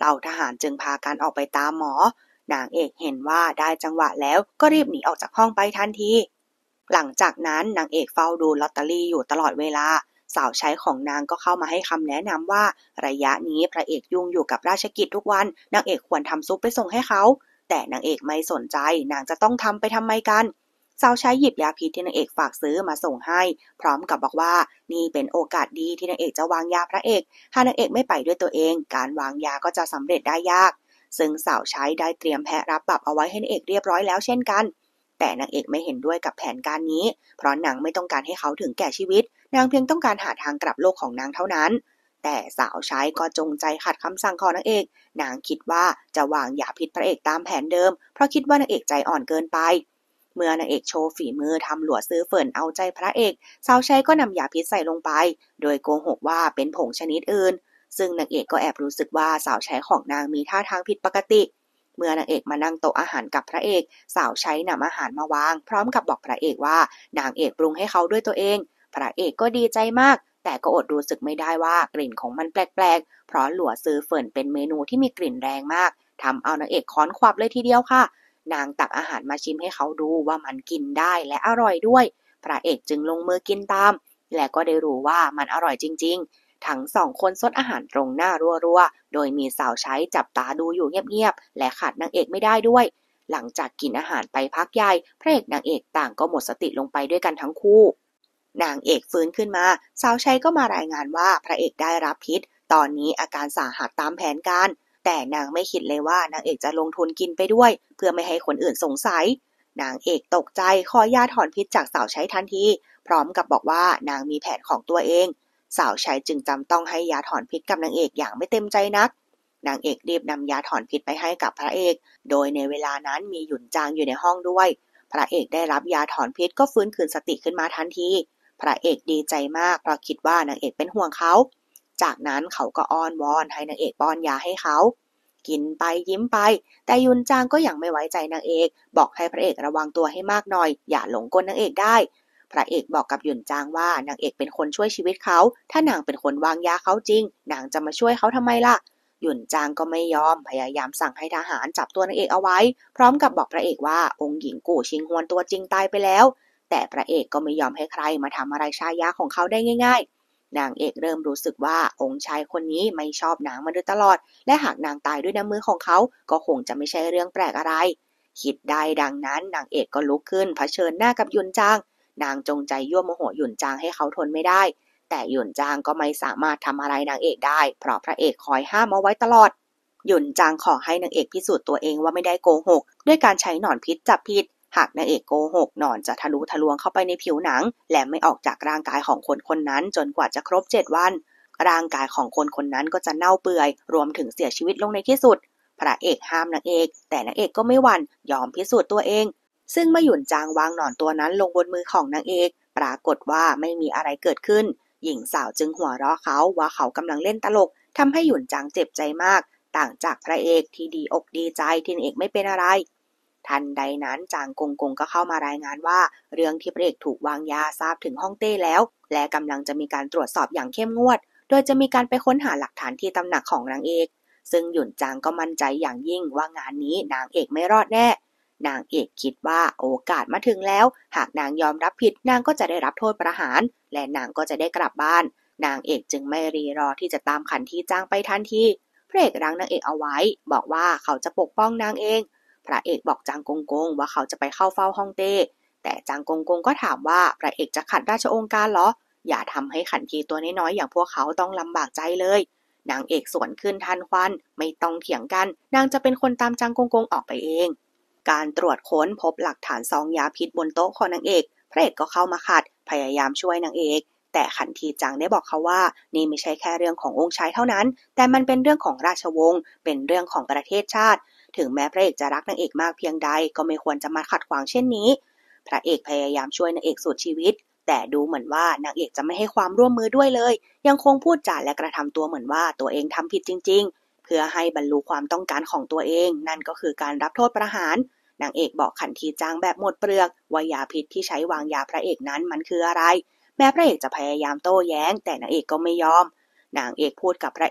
เหล่าทหารจึงพากันออกไปตามหมอนางเอกเห็นว่าได้จังหวะแล้วก็รีบหนีออกจากห้องไปทันทีหลังจากนั้นนางเอกเฝ้าดูลอตเตอรี่อยู่ตลอดเวลาสาวใช้ของนางก็เข้ามาให้คำแนะนำว่าระยะนี้พระเอกยุ่งอยู่กับราชกิจทุกวันนางเอกควรทำซุปไปส่งให้เขาแต่นางเอกไม่สนใจนางจะต้องทำไปทำไมกันสาวใช้หยิบยาพิษที่นางเอกฝากซื้อมาส่งให้พร้อมกับบอกว่านี่เป็นโอกาสดีที่นางเอกจะวางยาพระเอกหากนางเอกไม่ไปด้วยตัวเองการวางยาก็จะสำเร็จได้ยากซึ่งสาวใช้ได้เตรียมแผนรับปรับเอาไว้ให้นางเอกเรียบร้อยแล้วเช่นกันแต่นางเอกไม่เห็นด้วยกับแผนการนี้เพราะนางไม่ต้องการให้เขาถึงแก่ชีวิตนางเพียงต้องการหาทางกลับโลกของนางเท่านั้นแต่สาวใช้ก็จงใจขัดคำสั่งของนางเอกนางคิดว่าจะวางยาพิษพระเอกตามแผนเดิมเพราะคิดว่านางเอกใจอ่อนเกินไปเมื่อนางเอกโชว์ฝีมือทำหลัวซื้อเฟิ่นเอาใจพระเอกสาวใช้ก็นำยาพิษใส่ลงไปโดยโกหกว่าเป็นผงชนิดอื่นซึ่งนางเอกก็แอบรู้สึกว่าสาวใช้ของนางมีท่าทางผิดปกติเมื่อนางเอกมานั่งโต๊ะอาหารกับพระเอกสาวใช้นำอาหารมาวางพร้อมกับบอกพระเอกว่านางเอกปรุงให้เขาด้วยตัวเองพระเอกก็ดีใจมากแต่ก็อดรู้สึกไม่ได้ว่ากลิ่นของมันแปลกๆเพราะหลัวซื้อเฟิ่นเป็นเมนูที่มีกลิ่นแรงมากทำเอานางเอกค้อนขวับเลยทีเดียวค่ะนางตักอาหารมาชิมให้เขาดูว่ามันกินได้และอร่อยด้วยพระเอกจึงลงมือกินตามและก็ได้รู้ว่ามันอร่อยจริงๆทั้งสองคนซดอาหารตรงหน้ารัวๆโดยมีสาวใช้จับตาดูอยู่เงียบๆและขาดนางเอกไม่ได้ด้วยหลังจากกินอาหารไปพักใหญ่พระเอกนางเอกต่างก็หมดสติลงไปด้วยกันทั้งคู่นางเอกฟื้นขึ้นมาสาวใช้ก็มารายงานว่าพระเอกได้รับพิษตอนนี้อาการสาหัสตามแผนการแต่นางไม่คิดเลยว่านางเอกจะลงทุนกินไปด้วยเพื่อไม่ให้คนอื่นสงสัยนางเอกตกใจขอยาถอนพิษจากสาวใช้ทันทีพร้อมกับบอกว่านางมีแผนของตัวเองสาวใช้จึงจำต้องให้ยาถอนพิษกับนางเอกอย่างไม่เต็มใจนักนางเอกรีบนำยาถอนพิษไปให้กับพระเอกโดยในเวลานั้นมีหยุนจางอยู่ในห้องด้วยพระเอกได้รับยาถอนพิษก็ฟื้นคืนสติขึ้นมาทันทีพระเอกดีใจมากเพราะคิดว่านางเอกเป็นห่วงเขาจากนั้นเขาก็อ้อนวอนให้นางเอกป้อนยาให้เขากินไปยิ้มไปแต่ยุนจางก็ยังไม่ไว้ใจนางเอกบอกให้พระเอกระวังตัวให้มากหน่อยอย่าหลงกลนางเอกได้พระเอกบอกกับยุนจางว่านางเอกเป็นคนช่วยชีวิตเขาถ้านางเป็นคนวางยาเขาจริงนางจะมาช่วยเขาทำไมล่ะหยุนจางก็ไม่ยอมพยายามสั่งให้ทหารจับตัวนางเอกเอาไว้พร้อมกับบอกพระเอกว่าองค์หญิงกู่ชิงฮวนตัวจริงตายไปแล้วแต่พระเอกก็ไม่ยอมให้ใครมาทำอะไรชายาของเขาได้ง่ายๆนางเอกเริ่มรู้สึกว่าองค์ชายคนนี้ไม่ชอบนางมาโดยตลอดและหากนางตายด้วยน้ำมือของเขาก็คงจะไม่ใช่เรื่องแปลกอะไรคิดได้ดังนั้นนางเอกก็ลุกขึ้นเผชิญหน้ากับหยุนจางนางจงใจยั่วโมโหหยุนจางให้เขาทนไม่ได้แต่หยุนจางก็ไม่สามารถทำอะไรนางเอกได้เพราะพระเอกคอยห้ามเอาไว้ตลอดหยุนจางขอให้นางเอกพิสูจน์ตัวเองว่าไม่ได้โกหกด้วยการใช้หนอนพิษจับพิษหากนางเอกโกหกหนอนจะทะลุทะลวงเข้าไปในผิวหนังและไม่ออกจากร่างกายของคนคนนั้นจนกว่าจะครบเจ็ดวันร่างกายของคนคนนั้นก็จะเน่าเปื่อยรวมถึงเสียชีวิตลงในที่สุดพระเอกห้ามนางเอกแต่นางเอกก็ไม่หวั่นยอมพิสูจน์ตัวเองซึ่งเมื่อหยุนจางวางหนอนตัวนั้นลงบนมือของนางเอกปรากฏว่าไม่มีอะไรเกิดขึ้นหญิงสาวจึงหัวเราะเขาว่าเขากำลังเล่นตลกทำให้หยุนจางเจ็บใจมากต่างจากพระเอกที่ดีอกดีใจที่นางเอกไม่เป็นอะไรทันใดนั้นจางกงกงก็เข้ามารายงานว่าเรื่องที่พระเอกถูกวางยาทราบถึงฮ่องเต้แล้วและกำลังจะมีการตรวจสอบอย่างเข้มงวดโดยจะมีการไปค้นหาหลักฐานที่ตำหนักของนางเอกซึ่งหยุนจางก็มั่นใจอย่างยิ่งว่างานนี้นางเอกไม่รอดแน่นางเอกคิดว่าโอกาสมาถึงแล้วหากนางยอมรับผิดนางก็จะได้รับโทษประหารและนางก็จะได้กลับบ้านนางเอกจึงไม่รีรอที่จะตามขันทีจางไปทันทีพระเอกรั้งนางเอกเอาไว้บอกว่าเขาจะปกป้องนางเองพระเอกบอกจางกงกงว่าเขาจะไปเข้าเฝ้าฮ่องเต้แต่จางกงกงก็ถามว่าพระเอกจะขัดราชองค์การเหรออย่าทำให้ขันทีตัวน้อยๆอย่างพวกเขาต้องลำบากใจเลยนางเอกสวนขึ้นทันควันไม่ต้องเถียงกันนางจะเป็นคนตามจางกงกงออกไปเองการตรวจค้นพบหลักฐานซองยาพิษบนโต๊ะของนางเอกพระเอกก็เข้ามาขัดพยายามช่วยนางเอกแต่ขันทีจังได้บอกเขาว่านี่ไม่ใช่แค่เรื่องขององค์ชายเท่านั้นแต่มันเป็นเรื่องของราชวงศ์เป็นเรื่องของประเทศชาติถึงแม้พระเอกจะรักนางเอกมากเพียงใดก็ไม่ควรจะมาขัดขวางเช่นนี้พระเอกพยายามช่วยนางเอกสุดชีวิตแต่ดูเหมือนว่านางเอกจะไม่ให้ความร่วมมือด้วยเลยยังคงพูดจาและกระทำตัวเหมือนว่าตัวเองทำผิดจริงๆเพื่อให้บรรลุความต้องการของตัวเองนั่นก็คือการรับโทษประหารนางเอกบอกขันทีจังแบบหมดเปลือกว่ายาพิษที่ใช้วางยาพระเอกนั้นมันคืออะไรแม้พระเอกจะพยายามโต้แย้งแต่นางเอกก็ไม่ยอมนางเอกพูดกับพระเอก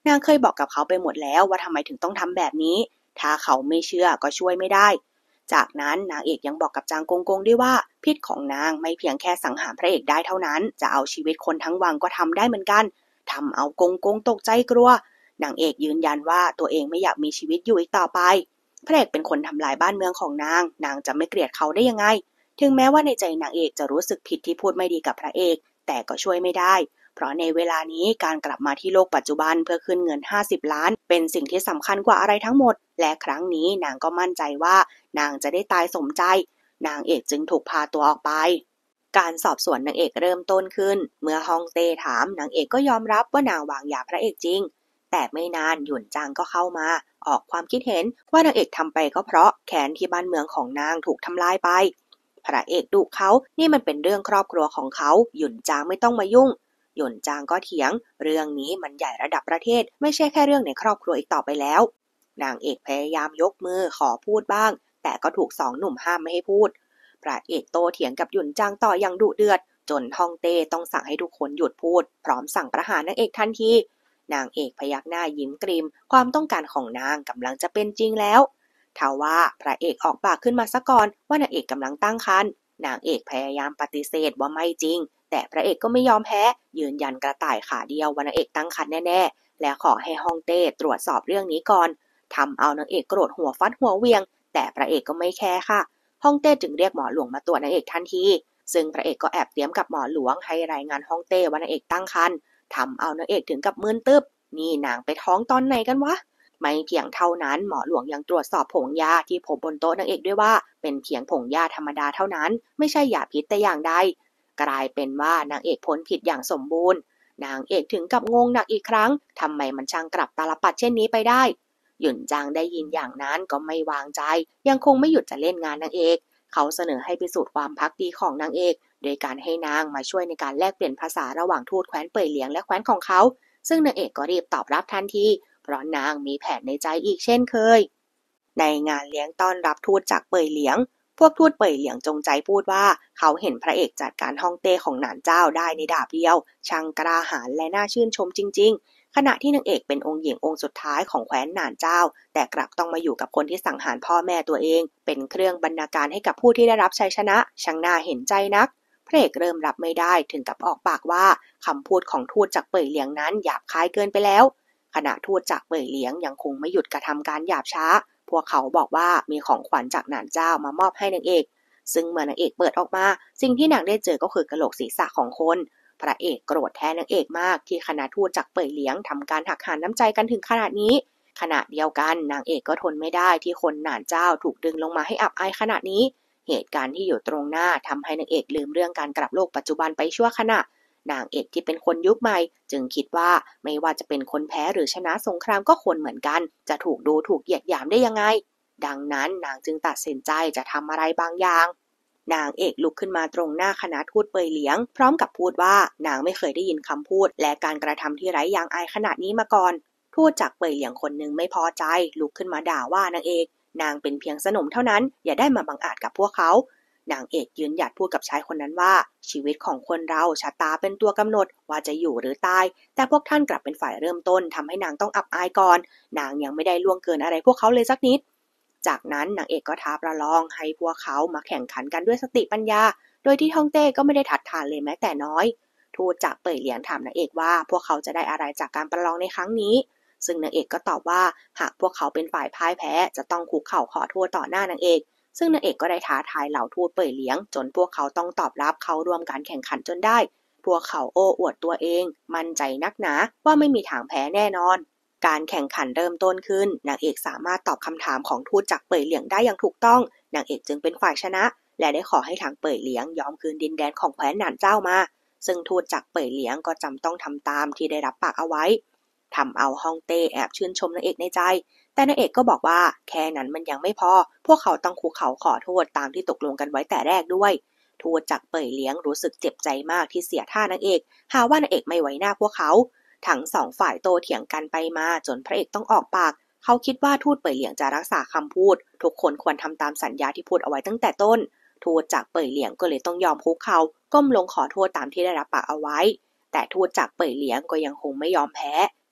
นางเคยบอกกับเขาไปหมดแล้วว่าทำไมถึงต้องทำแบบนี้ถ้าเขาไม่เชื่อก็ช่วยไม่ได้จากนั้นนางเอกยังบอกกับจางกงกงด้วยว่าพิษของนางไม่เพียงแค่สังหารพระเอกได้เท่านั้นจะเอาชีวิตคนทั้งวังก็ทำได้เหมือนกันทำเอากงกงตกใจกลัวนางเอกยืนยันว่าตัวเองไม่อยากมีชีวิตอยู่อีกต่อไปพระเอกเป็นคนทำลายบ้านเมืองของนางนางจะไม่เกลียดเขาได้ยังไงถึงแม้ว่าในใจนางเอกจะรู้สึกผิดที่พูดไม่ดีกับพระเอกแต่ก็ช่วยไม่ได้เพราะในเวลานี้การกลับมาที่โลกปัจจุบันเพื่อคืนเงินห้าสิบล้านเป็นสิ่งที่สำคัญกว่าอะไรทั้งหมดและครั้งนี้นางก็มั่นใจว่านางจะได้ตายสมใจนางเอกจึงถูกพาตัวออกไปการสอบสวนนางเอกเริ่มต้นขึ้นเมื่อฮองเต้ถามนางเอกก็ยอมรับว่านางวางยาพระเอกจริงแต่ไม่นานหยุนจางก็เข้ามาออกความคิดเห็นว่านางเอกทำไปก็เพราะแค้นที่บ้านเมืองของนางถูกทำลายไปพระเอกดุเขานี่มันเป็นเรื่องครอบครัวของเขาหยุนจางไม่ต้องมายุ่งหยุนจางก็เถียงเรื่องนี้มันใหญ่ระดับประเทศไม่ใช่แค่เรื่องในครอบครัวอีกต่อไปแล้วนางเอกพยายามยกมือขอพูดบ้างแต่ก็ถูกสองหนุ่มห้ามไม่ให้พูดพระเอกโตเถียงกับหยุนจางต่ออย่างดุเดือดจนฮ่องเต้ต้องสั่งให้ทุกคนหยุดพูดพร้อมสั่งประหารนางเอกทันทีนางเอกพยักหน้ายิ้มกริมความต้องการของนางกำลังจะเป็นจริงแล้วทว่าพระเอกออกปากขึ้นมาซะก่อนว่านางเอกกำลังตั้งครรภ์นางเอกพยายามปฏิเสธว่าไม่จริงแต่พระเอกก็ไม่ยอมแพ้ยืนยันกระต่ายขาเดียวว่านางเอกตั้งครรภ์แน่ๆและขอให้ฮ่องเต้ตรวจสอบเรื่องนี้ก่อนทำเอานางเอกโกรธหัวฟัดหัวเวียงแต่พระเอกก็ไม่แคร์ค่ะฮ่องเต้จึงเรียกหมอหลวงมาตรวจนางเอกทันทีซึ่งพระเอกก็แอบเตรียมกับหมอหลวงให้รายงานฮ่องเต้ว่านางเอกตั้งครรภ์ทำเอานางเอกถึงกับมึนตึ๊บนี่นางไปท้องตอนไหนกันวะไม่เพียงเท่านั้นหมอหลวงยังตรวจสอบผงยาที่พบบนโต๊ะนางเอกด้วยว่าเป็นเพียงผงยาธรรมดาเท่านั้นไม่ใช่ยาพิษแต่อย่างใดกลายเป็นว่านางเอกพ้นผิดอย่างสมบูรณ์นางเอกถึงกับงงหนักอีกครั้งทำไมมันช่างกลับตาลปัดเช่นนี้ไปได้หยุนจางได้ยินอย่างนั้นก็ไม่วางใจยังคงไม่หยุดจะเล่นงานนางเอกเขาเสนอให้พิสูจน์ความภักดีของนางเอกโดยการให้นางมาช่วยในการแลกเปลี่ยนภาษาระหว่างทูตแคว้นเป่ยเหลียงและแคว้นของเขาซึ่งนางเอกก็รีบตอบรับทันทีเพราะนางมีแผนในใจอีกเช่นเคยในงานเลี้ยงต้อนรับทูตจากเป่ยเหลียงพวกทูตเป่ยเหลียงจงใจพูดว่าเขาเห็นพระเอกจัดการฮ่องเต้ของหนานเจ้าได้ในดาบเดียวช่างกล้าหาญและน่าชื่นชมจริงๆขณะที่นางเอกเป็นองค์หญิงองค์สุดท้ายของแคว้นหนานเจ้าแต่กลับต้องมาอยู่กับคนที่สังหารพ่อแม่ตัวเองเป็นเครื่องบรรณาการให้กับผู้ที่ได้รับชัยชนะช่างน่าเห็นใจนักพระเอกเริ่มรับไม่ได้ถึงกับออกปากว่าคำพูดของทูตจากเป่ยเหลียงนั้นหยาบคายเกินไปแล้วขณะทูตจากเป่ยเหลียงยังคงไม่หยุดกระทำการหยาบช้าพวกเขาบอกว่ามีของขวัญจากหนานเจ้ามามอบให้นางเอกซึ่งเมื่อนางเอกเปิดออกมาสิ่งที่นางได้เจอก็คือกะโหลกศีรษะของคนพระเอกโกรธแทนนางเอกมากที่คณะทูตจากเป่ยเหลียงทำการหักหานน้ำใจกันถึงขนาดนี้ขณะเดียวกันนางเอกก็ทนไม่ได้ที่คนหนานเจ้าถูกดึงลงมาให้อับอายขนาดนี้เหตุการณ์ที่อยู่ตรงหน้าทำให้นางเอกลืมเรื่องการกลับโลกปัจจุบันไปชั่วขณะนางเอกที่เป็นคนยุคใหม่จึงคิดว่าไม่ว่าจะเป็นคนแพ้หรือชนะสงครามก็ควรเหมือนกันจะถูกดูถูกเหยียดหยามได้ยังไงดังนั้นนางจึงตัดสินใจจะทำอะไรบางอย่างนางเอกลุกขึ้นมาตรงหน้าคณะทูตเป่ยเหลียงพร้อมกับพูดว่านางไม่เคยได้ยินคำพูดและการกระทำที่ไร้ยางอายขนาดนี้มาก่อนทูตจากเป่ยเหลียงคนหนึ่งไม่พอใจลุกขึ้นมาด่าว่านางเอกนางเป็นเพียงสนมเท่านั้นอย่าได้มาบังอาจกับพวกเขานางเอกยืนหยัดพูดกับชายคนนั้นว่าชีวิตของคนเราชะตาเป็นตัวกำหนดว่าจะอยู่หรือตายแต่พวกท่านกลับเป็นฝ่ายเริ่มต้นทำให้นางต้องอับอายก่อนนางยังไม่ได้ล่วงเกินอะไรพวกเขาเลยสักนิดจากนั้นนางเอกก็ท้าประลองให้พวกเขามาแข่งขันกันด้วยสติปัญญาโดยที่ฮ่องเต้ก็ไม่ได้ทัดทานเลยแม้แต่น้อยทูตจากเป่ยเหลียงถามนางเอกว่าพวกเขาจะได้อะไรจากการประลองในครั้งนี้ซึ่งนางเอกก็ตอบว่าหากพวกเขาเป็นฝ่ายพ่ายแพ้จะต้องคุกเข่าขอโทษต่อหน้านางเอกซึ่งนางเอกก็ได้ท้าทายเหล่าทูตเป่ยเหลียงจนพวกเขาต้องตอบรับเข้าร่วมการแข่งขันจนได้พวกเขาโอ้อวดตัวเองมั่นใจนักหนาว่าไม่มีทางแพ้แน่นอนการแข่งขันเริ่มต้นขึ้นนางเอกสามารถตอบคำถามของทูตจากเป่ยเหลียงได้อย่างถูกต้องนางเอกจึงเป็นฝ่ายชนะและได้ขอให้ทางเป่ยเหลียงยอมคืนดินแดนของแคว้นหนานเจ้ามาซึ่งทูตจากเป่ยเหลียงก็จำต้องทำตามที่ได้รับปากเอาไว้ทำเอาฮ่องเต้แอบชื่นชมนางเอกในใจแต่นางเอกก็บอกว่าแค่นั้นมันยังไม่พอพวกเขาต้องคุกเข่าขอโทษตามที่ตกลงกันไว้แต่แรกด้วยทูตจากเป่ยเหลียงรู้สึกเจ็บใจมากที่เสียท่านางเอกหาว่านางเอกไม่ไว้หน้าพวกเขาทั้งสองฝ่ายโตเถียงกันไปมาจนพระเอกต้องออกปากเขาคิดว่าทูตเป่ยเหลียงจะรักษาคำพูดทุกคนควรทำตามสัญญาที่พูดเอาไว้ตั้งแต่ต้นทูตจากเป่ยเหลียงก็เลยต้องยอมคุกเข่าก้มลงขอโทษตามที่ได้รับปากเอาไว้แต่ทูตจากเป่ยเหลียงก็ยังคงไม่ยอมแพ้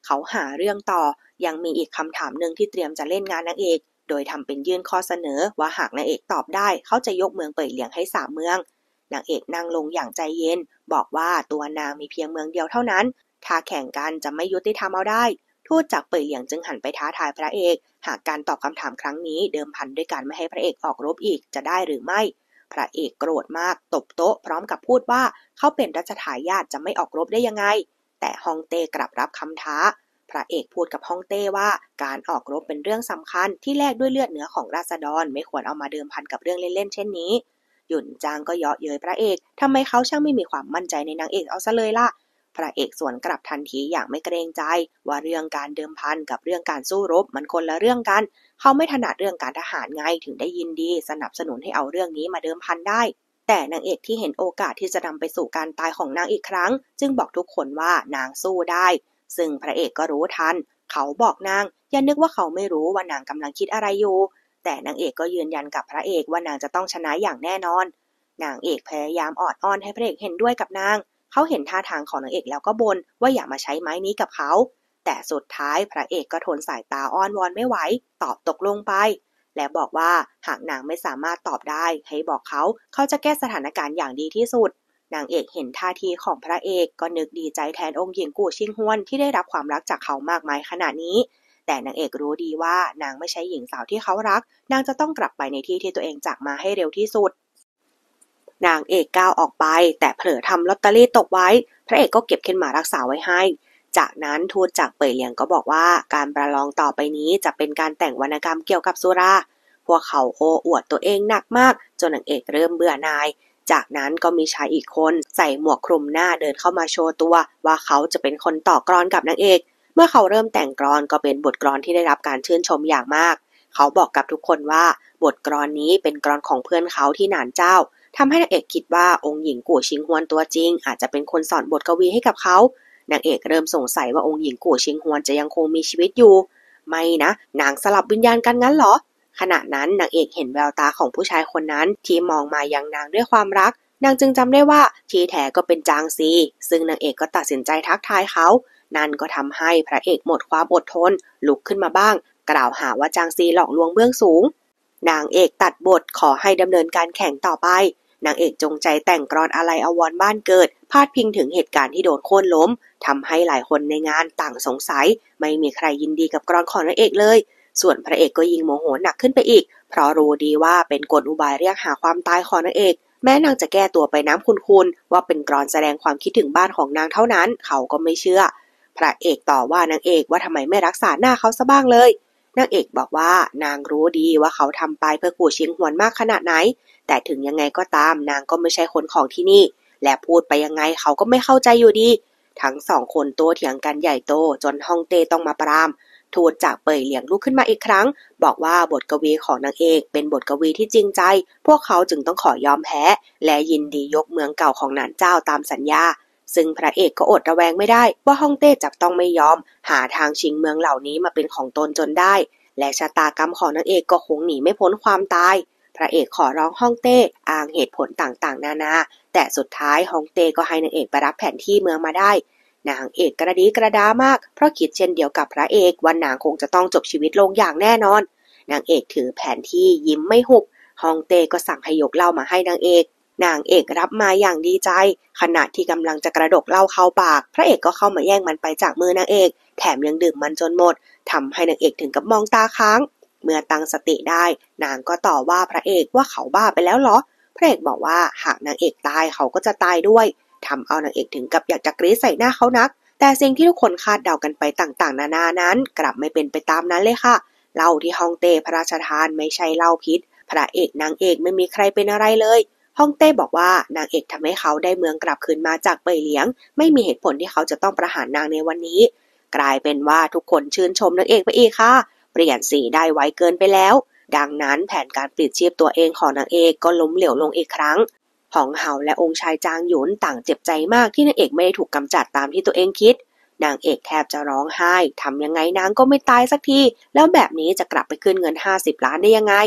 เขาหาเรื่องต่อยังมีอีกคำถามหนึ่งที่เตรียมจะเล่นงานนางเอกโดยทำเป็นยื่นข้อเสนอว่าหากนางเอกตอบได้เขาจะยกเมืองเป่ยเหลียงให้สามเมืองนางเอกนั่งลงอย่างใจเย็นบอกว่าตัวนางมีเพียงเมืองเดียวเท่านั้นถ้าแข่งกันจะไม่ยุติธรรมเอาได้ทูตจากเป่ยเหลียงจึงหันไปท้าทายพระเอกหากการตอบคำถามครั้งนี้เดิมพันด้วยการไม่ให้พระเอกออกรบอีกจะได้หรือไม่พระเอกโกรธมากตบโต๊ะพร้อมกับพูดว่าเขาเป็นรัชทายาทจะไม่ออกรบได้ยังไงแต่ฮองเต้กลับรับคำท้าพระเอกพูดกับฮองเต้ว่าการออกรบเป็นเรื่องสำคัญที่แลกด้วยเลือดเนื้อของราษฎรไม่ควรเอามาเดิมพันกับเรื่องเล่นๆเช่นนี้หยุนจางก็เยาะเย้ยพระเอกทำไมเขาช่างไม่มีความมั่นใจในนางเอกเอาซะเลยล่ะพระเอกสวนกลับทันทีอย่างไม่เกรงใจว่าเรื่องการเดิมพันกับเรื่องการสู้รบมันคนละเรื่องกันเขาไม่ถนัดเรื่องการทหารไงถึงได้ยินดีสนับสนุนให้เอาเรื่องนี้มาเดิมพันได้แต่นางเอกที่เห็นโอกาสที่จะนำไปสู่การตายของนางอีกครั้งจึงบอกทุกคนว่านางสู้ได้ซึ่งพระเอกก็รู้ทันเขาบอกนางอย่านึกว่าเขาไม่รู้ว่านางกำลังคิดอะไรอยู่แต่นางเอกก็ยืนยันกับพระเอกว่านางจะต้องชนะอย่างแน่นอนนางเอกพยายามออดอ้อนให้พระเอกเห็นด้วยกับนางเขาเห็นท่าทางของนางเอกแล้วก็บ่นว่าอย่ามาใช้ไม้นี้กับเขาแต่สุดท้ายพระเอกก็ทนสายตาอ้อนวอนไม่ไหวตอบตกลงไปและบอกว่าหากนางไม่สามารถตอบได้ให้บอกเขาเขาจะแก้สถานการณ์อย่างดีที่สุดนางเอกเห็นท่าทีของพระเอกก็นึกดีใจแทนองค์หญิงกู่ชิงฮวนที่ได้รับความรักจากเขามากมายขนาดนี้แต่นางเอกรู้ดีว่านางไม่ใช่หญิงสาวที่เขารักนางจะต้องกลับไปในที่ที่ตัวเองจากมาให้เร็วที่สุดนางเอกก้าวออกไปแต่เผลอทำลอตเตอรี่ตกไว้พระเอกก็เก็บขึ้นมารักษาไว้ให้จากนั้นทูตจากเป่ยเหลียงก็บอกว่าการประลองต่อไปนี้จะเป็นการแต่งวรรณกรรมเกี่ยวกับสุราพวกเขาโอ้อวดตัวเองหนักมากจนนางเอกเริ่มเบื่อหน่ายจากนั้นก็มีชายอีกคนใส่หมวกคลุมหน้าเดินเข้ามาโชว์ตัวว่าเขาจะเป็นคนต่อกลอนกับนางเอกเมื่อเขาเริ่มแต่งกลอนก็เป็นบทกลอนที่ได้รับการชื่นชมอย่างมากเขาบอกกับทุกคนว่าบทกลอนนี้เป็นกลอนของเพื่อนเขาที่หนานเจ้าทำให้นางเอกคิดว่าองค์หญิงกู่ชิงฮวนตัวจริงอาจจะเป็นคนสอนบทกวีให้กับเขานางเอกเริ่มสงสัยว่าองค์หญิงกู่ชิงฮวนจะยังคงมีชีวิตอยู่ไม่นะนางสลับวิญญาณกันงั้นเหรอขณะนั้นนางเอกเห็นแววตาของผู้ชายคนนั้นที่มองมายังนางด้วยความรักนางจึงจำได้ว่าที่แท้ก็เป็นจางซีซึ่งนางเอกก็ตัดสินใจทักทายเขานั่นก็ทำให้พระเอกหมดความอดทนลุกขึ้นมาบ้างกล่าวหาว่าจางซีหลอกลวงเบื้องสูงนางเอกตัดบทขอให้ดำเนินการแข่งต่อไปนางเอกจงใจแต่งกลอนอาลัยอาวรณ์บ้านเกิดพาดพิงถึงเหตุการณ์ที่โดนโค่นล้มทำให้หลายคนในงานต่างสงสัยไม่มีใครยินดีกับกลอนของนางเอกเลยส่วนพระเอกก็ยิ่งโมโหหนักขึ้นไปอีกเพราะรู้ดีว่าเป็นกลอุบายเรียกหาความตายของนางเอกแม้นางจะแก้ตัวไปน้ำคุณๆว่าเป็นกลอนแสดงความคิดถึงบ้านของนางเท่านั้นเขาก็ไม่เชื่อพระเอกต่อว่านางเอกว่าทำไมไม่รักษาหน้าเขาซะบ้างเลยนางเอกบอกว่านางรู้ดีว่าเขาทำไปเพื่อกู่ชิงฮวนมากขนาดไหนแต่ถึงยังไงก็ตามนางก็ไม่ใช่คนของที่นี่และพูดไปยังไงเขาก็ไม่เข้าใจอยู่ดีทั้งสองคนโต้เถียงกันใหญ่โตจนฮองเต้ต้องมาปรามทูตจากเป่ยเหลียงลุกขึ้นมาอีกครั้งบอกว่าบทกวีของนางเอกเป็นบทกวีที่จริงใจพวกเขาจึงต้องขอยอมแพ้และยินดียกเมืองเก่าของหนานเจ้าตามสัญญาซึ่งพระเอกก็อดระแวงไม่ได้ว่าฮองเต้จะต้องไม่ยอมหาทางชิงเมืองเหล่านี้มาเป็นของตนจนได้และชะตากรรมของนางเอกก็คงหนีไม่พ้นความตายพระเอกขอร้องฮองเต้อ้างเหตุผลต่างๆนานาแต่สุดท้ายฮองเต้ก็ให้นางเอกไปรับแผนที่เมืองมาได้นางเอกกระดีกระดามากเพราะคิดเช่นเดียวกับพระเอกว่านางคงจะต้องจบชีวิตลงอย่างแน่นอนนางเอกถือแผนที่ยิ้มไม่หุบฮองเต้ก็สั่งให้ยกเหล้ามาให้นางเอกนางเอกรับมาอย่างดีใจขณะที่กำลังจะกระดกเหล้าเข้าปากพระเอกก็เข้ามาแย่งมันไปจากมือนางเอกแถมยังดื่มมันจนหมดทำให้นางเอกถึงกับมองตาค้างเมื่อตั้งสติได้นางก็ต่อว่าพระเอกว่าเขาบ้าไปแล้วเหรอพระเอกบอกว่าหากนางเอกตายเขาก็จะตายด้วยทำเอานางเอกถึงกับอยากจะกรี๊ดใส่หน้าเขานักแต่สิ่งที่ทุกคนคาดเดากันไปต่างๆนานานั้นกลับไม่เป็นไปตามนั้นเลยค่ะเหล้าที่ฮองเต้พระราชทานไม่ใช่เหล้าพิษพระเอกนางเอกไม่มีใครเป็นอะไรเลยฮองเต้บอกว่านางเอกทำให้เขาได้เมืองกลับคืนมาจากเป่ยเหลียงไม่มีเหตุผลที่เขาจะต้องประหารนางในวันนี้กลายเป็นว่าทุกคนชื่นชมนางเอกไปอีกค่ะเปลี่ยนสีได้ไวเกินไปแล้วดังนั้นแผนการปลิดชีพตัวเองของนางเอกก็ล้มเหลวลงอีกครั้งหองเฮาและองค์ชายจางหยุนต่างเจ็บใจมากที่นางเอกไม่ได้ถูกกำจัดตามที่ตัวเองคิดนางเอกแทบจะร้องไห้ทำยังไงนางก็ไม่ตายสักทีแล้วแบบนี้จะกลับไปขึ้นเงินห้าสิบล้านได้ยังไง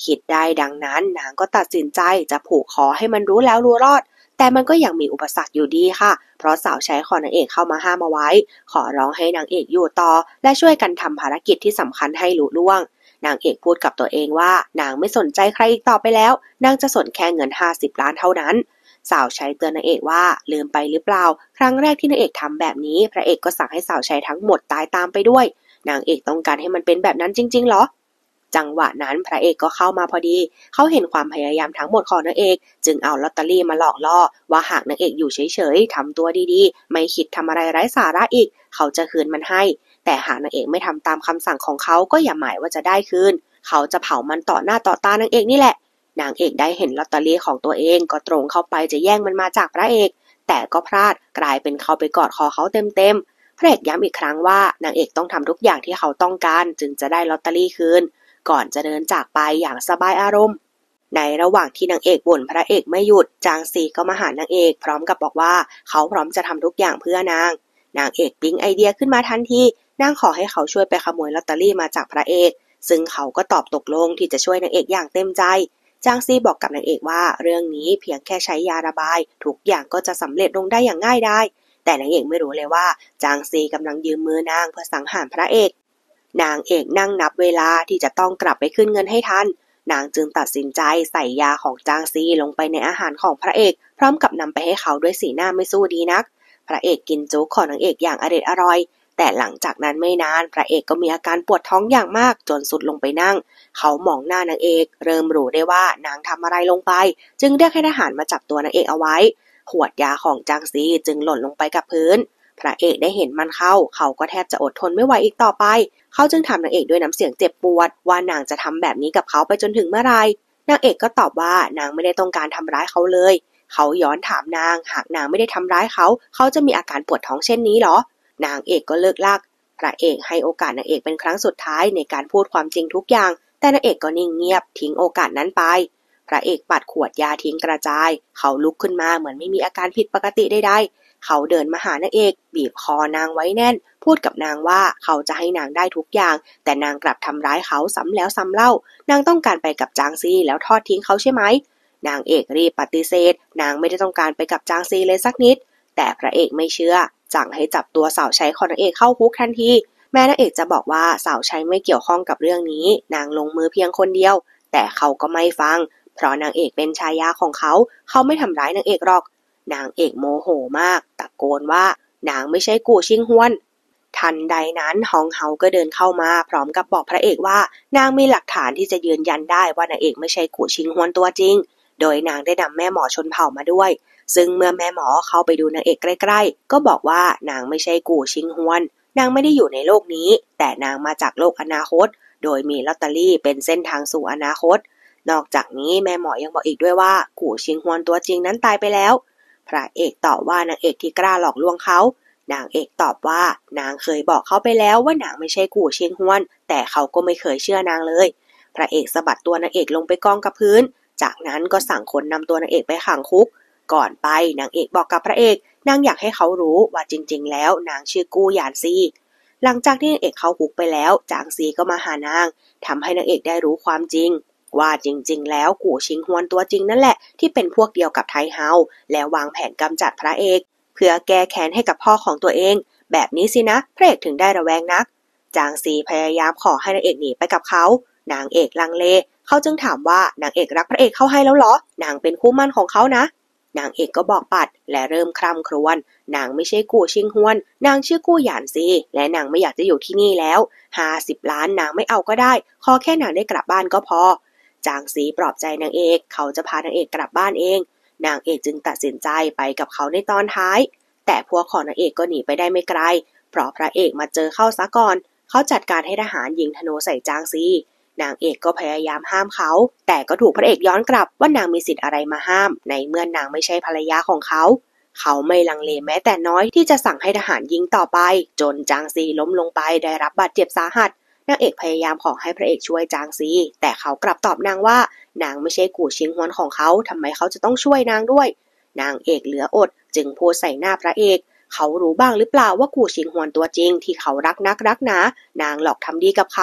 คิดได้ดังนั้นนางก็ตัดสินใจจะผูกคอให้มันรู้แล้วรู้รอดแต่มันก็ยังมีอุปสรรคอยู่ดีค่ะเพราะสาวใช้ของนางเอกเข้ามาห้ามเอาไว้ขอร้องให้นางเอกอยู่ต่อและช่วยกันทำภารกิจที่สำคัญให้ลุล่วงนางเอกพูดกับตัวเองว่านางไม่สนใจใครอีกต่อไปแล้วนางจะสนแค่เงินห้าสิบล้านเท่านั้นสาวใช้เตือนนางเอกว่าลืมไปหรือเปล่าครั้งแรกที่นางเอกทำแบบนี้พระเอกก็สั่งให้สาวใช้ทั้งหมดตายตามไปด้วยนางเอกต้องการให้มันเป็นแบบนั้นจริงๆหรอจังหวะนั้นพระเอกก็เข้ามาพอดีเขาเห็นความพยายามทั้งหมดของนางเอกจึงเอาลอตเตอรี่มาหลอกล่อว่าหากนางเอกอยู่เฉยๆทำตัวดีๆไม่คิดทำอะไรไร้สาระอีกเขาจะคืนมันให้แต่หากนางเอกไม่ทำตามคำสั่งของเขาก็อย่าหมายว่าจะได้คืนเขาจะเผามันต่อหน้าต่อตานางเอกนี่แหละนางเอกได้เห็นลอตเตอรี่ของตัวเองก็ตรงเข้าไปจะแย่งมันมาจากพระเอกแต่ก็พลาดกลายเป็นเขาไปกอดคอเขาเต็มๆพระเอกย้ำอีกครั้งว่านางเอกต้องทำทุกอย่างที่เขาต้องการจึงจะได้ลอตเตอรี่คืนก่อนจะเดินจากไปอย่างสบายอารมณ์ในระหว่างที่นางเอกบ่นพระเอกไม่หยุดจางซีก็มาหานางเอกพร้อมกับบอกว่าเขาพร้อมจะทำทุกอย่างเพื่อนางนางเอกปิ๊งไอเดียขึ้นมาทันทีนางขอให้เขาช่วยไปขโมยลอตเตอรี่มาจากพระเอกซึ่งเขาก็ตอบตกลงที่จะช่วยนางเอกอย่างเต็มใจจางซีบอกกับนางเอกว่าเรื่องนี้เพียงแค่ใช้ยาระบายทุกอย่างก็จะสำเร็จลงได้อย่างง่ายดายแต่นางเอกไม่รู้เลยว่าจางซีกำลังยืมมือนางเพื่อสังหารพระเอกนางเอกนั่งนับเวลาที่จะต้องกลับไปขึ้นเงินให้ทันนางจึงตัดสินใจใส่ยาของจางซีลงไปในอาหารของพระเอกพร้อมกับนำไปให้เขาด้วยสีหน้าไม่สู้ดีนักพระเอกกินโจ๊กของนางเอกอย่างอร็ดอร่อยแต่หลังจากนั้นไม่นานพระเอกก็มีอาการปวดท้องอย่างมากจนสุดลงไปนั่งเขามองหน้านางเอกเริ่มรู้ได้ว่านางทำอะไรลงไปจึงเรียกให้ทหารมาจับตัวนางเอกเอาไว้ขวดยาของจางซีจึงหล่นลงไปกับพื้นพระเอกได้เห็นมันเข้าเขาก็แทบจะอดทนไม่ไหวอีกต่อไปเขาจึงถามนางเอกด้วยน้ำเสียงเจ็บปวดว่านางจะทำแบบนี้กับเขาไปจนถึงเมื่อไรนางเอกก็ตอบว่านางไม่ได้ต้องการทำร้ายเขาเลยเขาย้อนถามนางหากนางไม่ได้ทำร้ายเขาเขาจะมีอาการปวดท้องเช่นนี้หรอนางเอกก็เลิกลักพระเอกให้โอกาสนางเอกเป็นครั้งสุดท้ายในการพูดความจริงทุกอย่างแต่นางเอกก็นิ่งเงียบทิ้งโอกาสนั้นไปพระเอกปัดขวดยาทิ้งกระจายเขาลุกขึ้นมาเหมือนไม่มีอาการผิดปกติใดๆเขาเดินมาหานางเอกบีบคอนางไว้แน่นพูดกับนางว่าเขาจะให้นางได้ทุกอย่างแต่นางกลับทำร้ายเขาซ้ำแล้วซ้ำเล่านางต้องการไปกับจางซีแล้วทอดทิ้งเขาใช่ไหมนางเอกรีบปฏิเสธนางไม่ได้ต้องการไปกับจางซีเลยสักนิดแต่พระเอกไม่เชื่อสั่งให้จับตัวสาวใช้ของนางเอกเข้าคุกทันทีแม้นางเอกจะบอกว่าสาวใช้ไม่เกี่ยวข้องกับเรื่องนี้นางลงมือเพียงคนเดียวแต่เขาก็ไม่ฟังเพราะนางเอกเป็นชายาของเขาเขาไม่ทำร้ายนางเอกหรอกนางเอกโมโหมากตะโกนว่านางไม่ใช่กู่ชิงฮวนทันใดนั้นฮองเฮาก็เดินเข้ามาพร้อมกับบอกพระเอกว่านางมีหลักฐานที่จะยืนยันได้ว่านางเอกไม่ใช่กู่ชิงฮวนตัวจริงโดยนางได้นำแม่หมอชนเผ่ามาด้วยซึ่งเมื่อแม่หมอเข้าไปดูนางเอกใกล้ๆก็บอกว่านางไม่ใช่กู่ชิงฮวนนางไม่ได้อยู่ในโลกนี้แต่นางมาจากโลกอนาคตโดยมีลอตเตอรี่เป็นเส้นทางสู่อนาคตนอกจากนี้แม่หมอยังบอกอีกด้วยว่ากู่ชิงฮวนตัวจริงนั้นตายไปแล้วพระเอกตอบว่านางเอกที่กล้าหลอกลวงเขานางเอกตอบว่านางเคยบอกเขาไปแล้วว่านางไม่ใช่กู่ชิงฮวนแต่เขาก็ไม่เคยเชื่อนางเลยพระเอกสะบัดตัวนางเอกลงไปกองกับพื้นจากนั้นก็สั่งคนนำตัวนางเอกไปขังคุกก่อนไปนางเอกบอกกับพระเอกนางอยากให้เขารู้ว่าจริงๆแล้วนางชื่อกู้หยานซีหลังจากที่นางเอกเข้าคุกไปแล้วจางซีก็มาหานางทำให้นางเอกได้รู้ความจริงว่าจริงๆแล้วกู่ชิงฮวนตัวจริงนั่นแหละที่เป็นพวกเดียวกับไทเฮาแล้ววางแผนกำจัดพระเอกเพื่อแก้แค้นให้กับพ่อของตัวเองแบบนี้สินะพระเอกถึงได้ระแวงนักจางซีพยายามขอให้นางเอกหนีไปกับเขานางเอกลังเลเขาจึงถามว่านางเอกรักพระเอกเข้าให้แล้วเหรอนางเป็นคู่มั่นของเขานะนางเอกก็บอกปัดและเริ่มคร่ำครวญนางไม่ใช่กู้ชิงฮวนนางชื่อกู้หยานซีและนางไม่อยากจะอยู่ที่นี่แล้วห้าสิบล้านนางไม่เอาก็ได้ขอแค่นางได้กลับบ้านก็พอจางซีปลอบใจนางเอกเขาจะพานางเอกกลับบ้านเองนางเอกจึงตัดสินใจไปกับเขาในตอนท้ายแต่พวกของนางเอกก็หนีไปได้ไม่ไกลเพราะพระเอกมาเจอเข้าซะก่อนเขาจัดการให้ทหารยิงธนูใส่จางซีนางเอกก็พยายามห้ามเขาแต่ก็ถูกพระเอกย้อนกลับว่านางมีสิทธิ์อะไรมาห้ามในเมื่อนางไม่ใช่ภรรยาของเขาเขาไม่ลังเลแม้แต่น้อยที่จะสั่งให้ทหารยิงต่อไปจนจางซีล้มลงไปได้รับบาดเจ็บสาหัสนางเอกพยายามขอให้พระเอกช่วยจางซีแต่เขากลับตอบนางว่านางไม่ใช่กู่ชิงฮวนของเขาทำไมเขาจะต้องช่วยนางด้วยนางเอกเหลืออดจึงพูดใส่หน้าพระเอกเขารู้บ้างหรือเปล่าว่ากู่ชิงฮวนตัวจริงที่เขารักนักรักหนานางหลอกทำดีกับเขาแ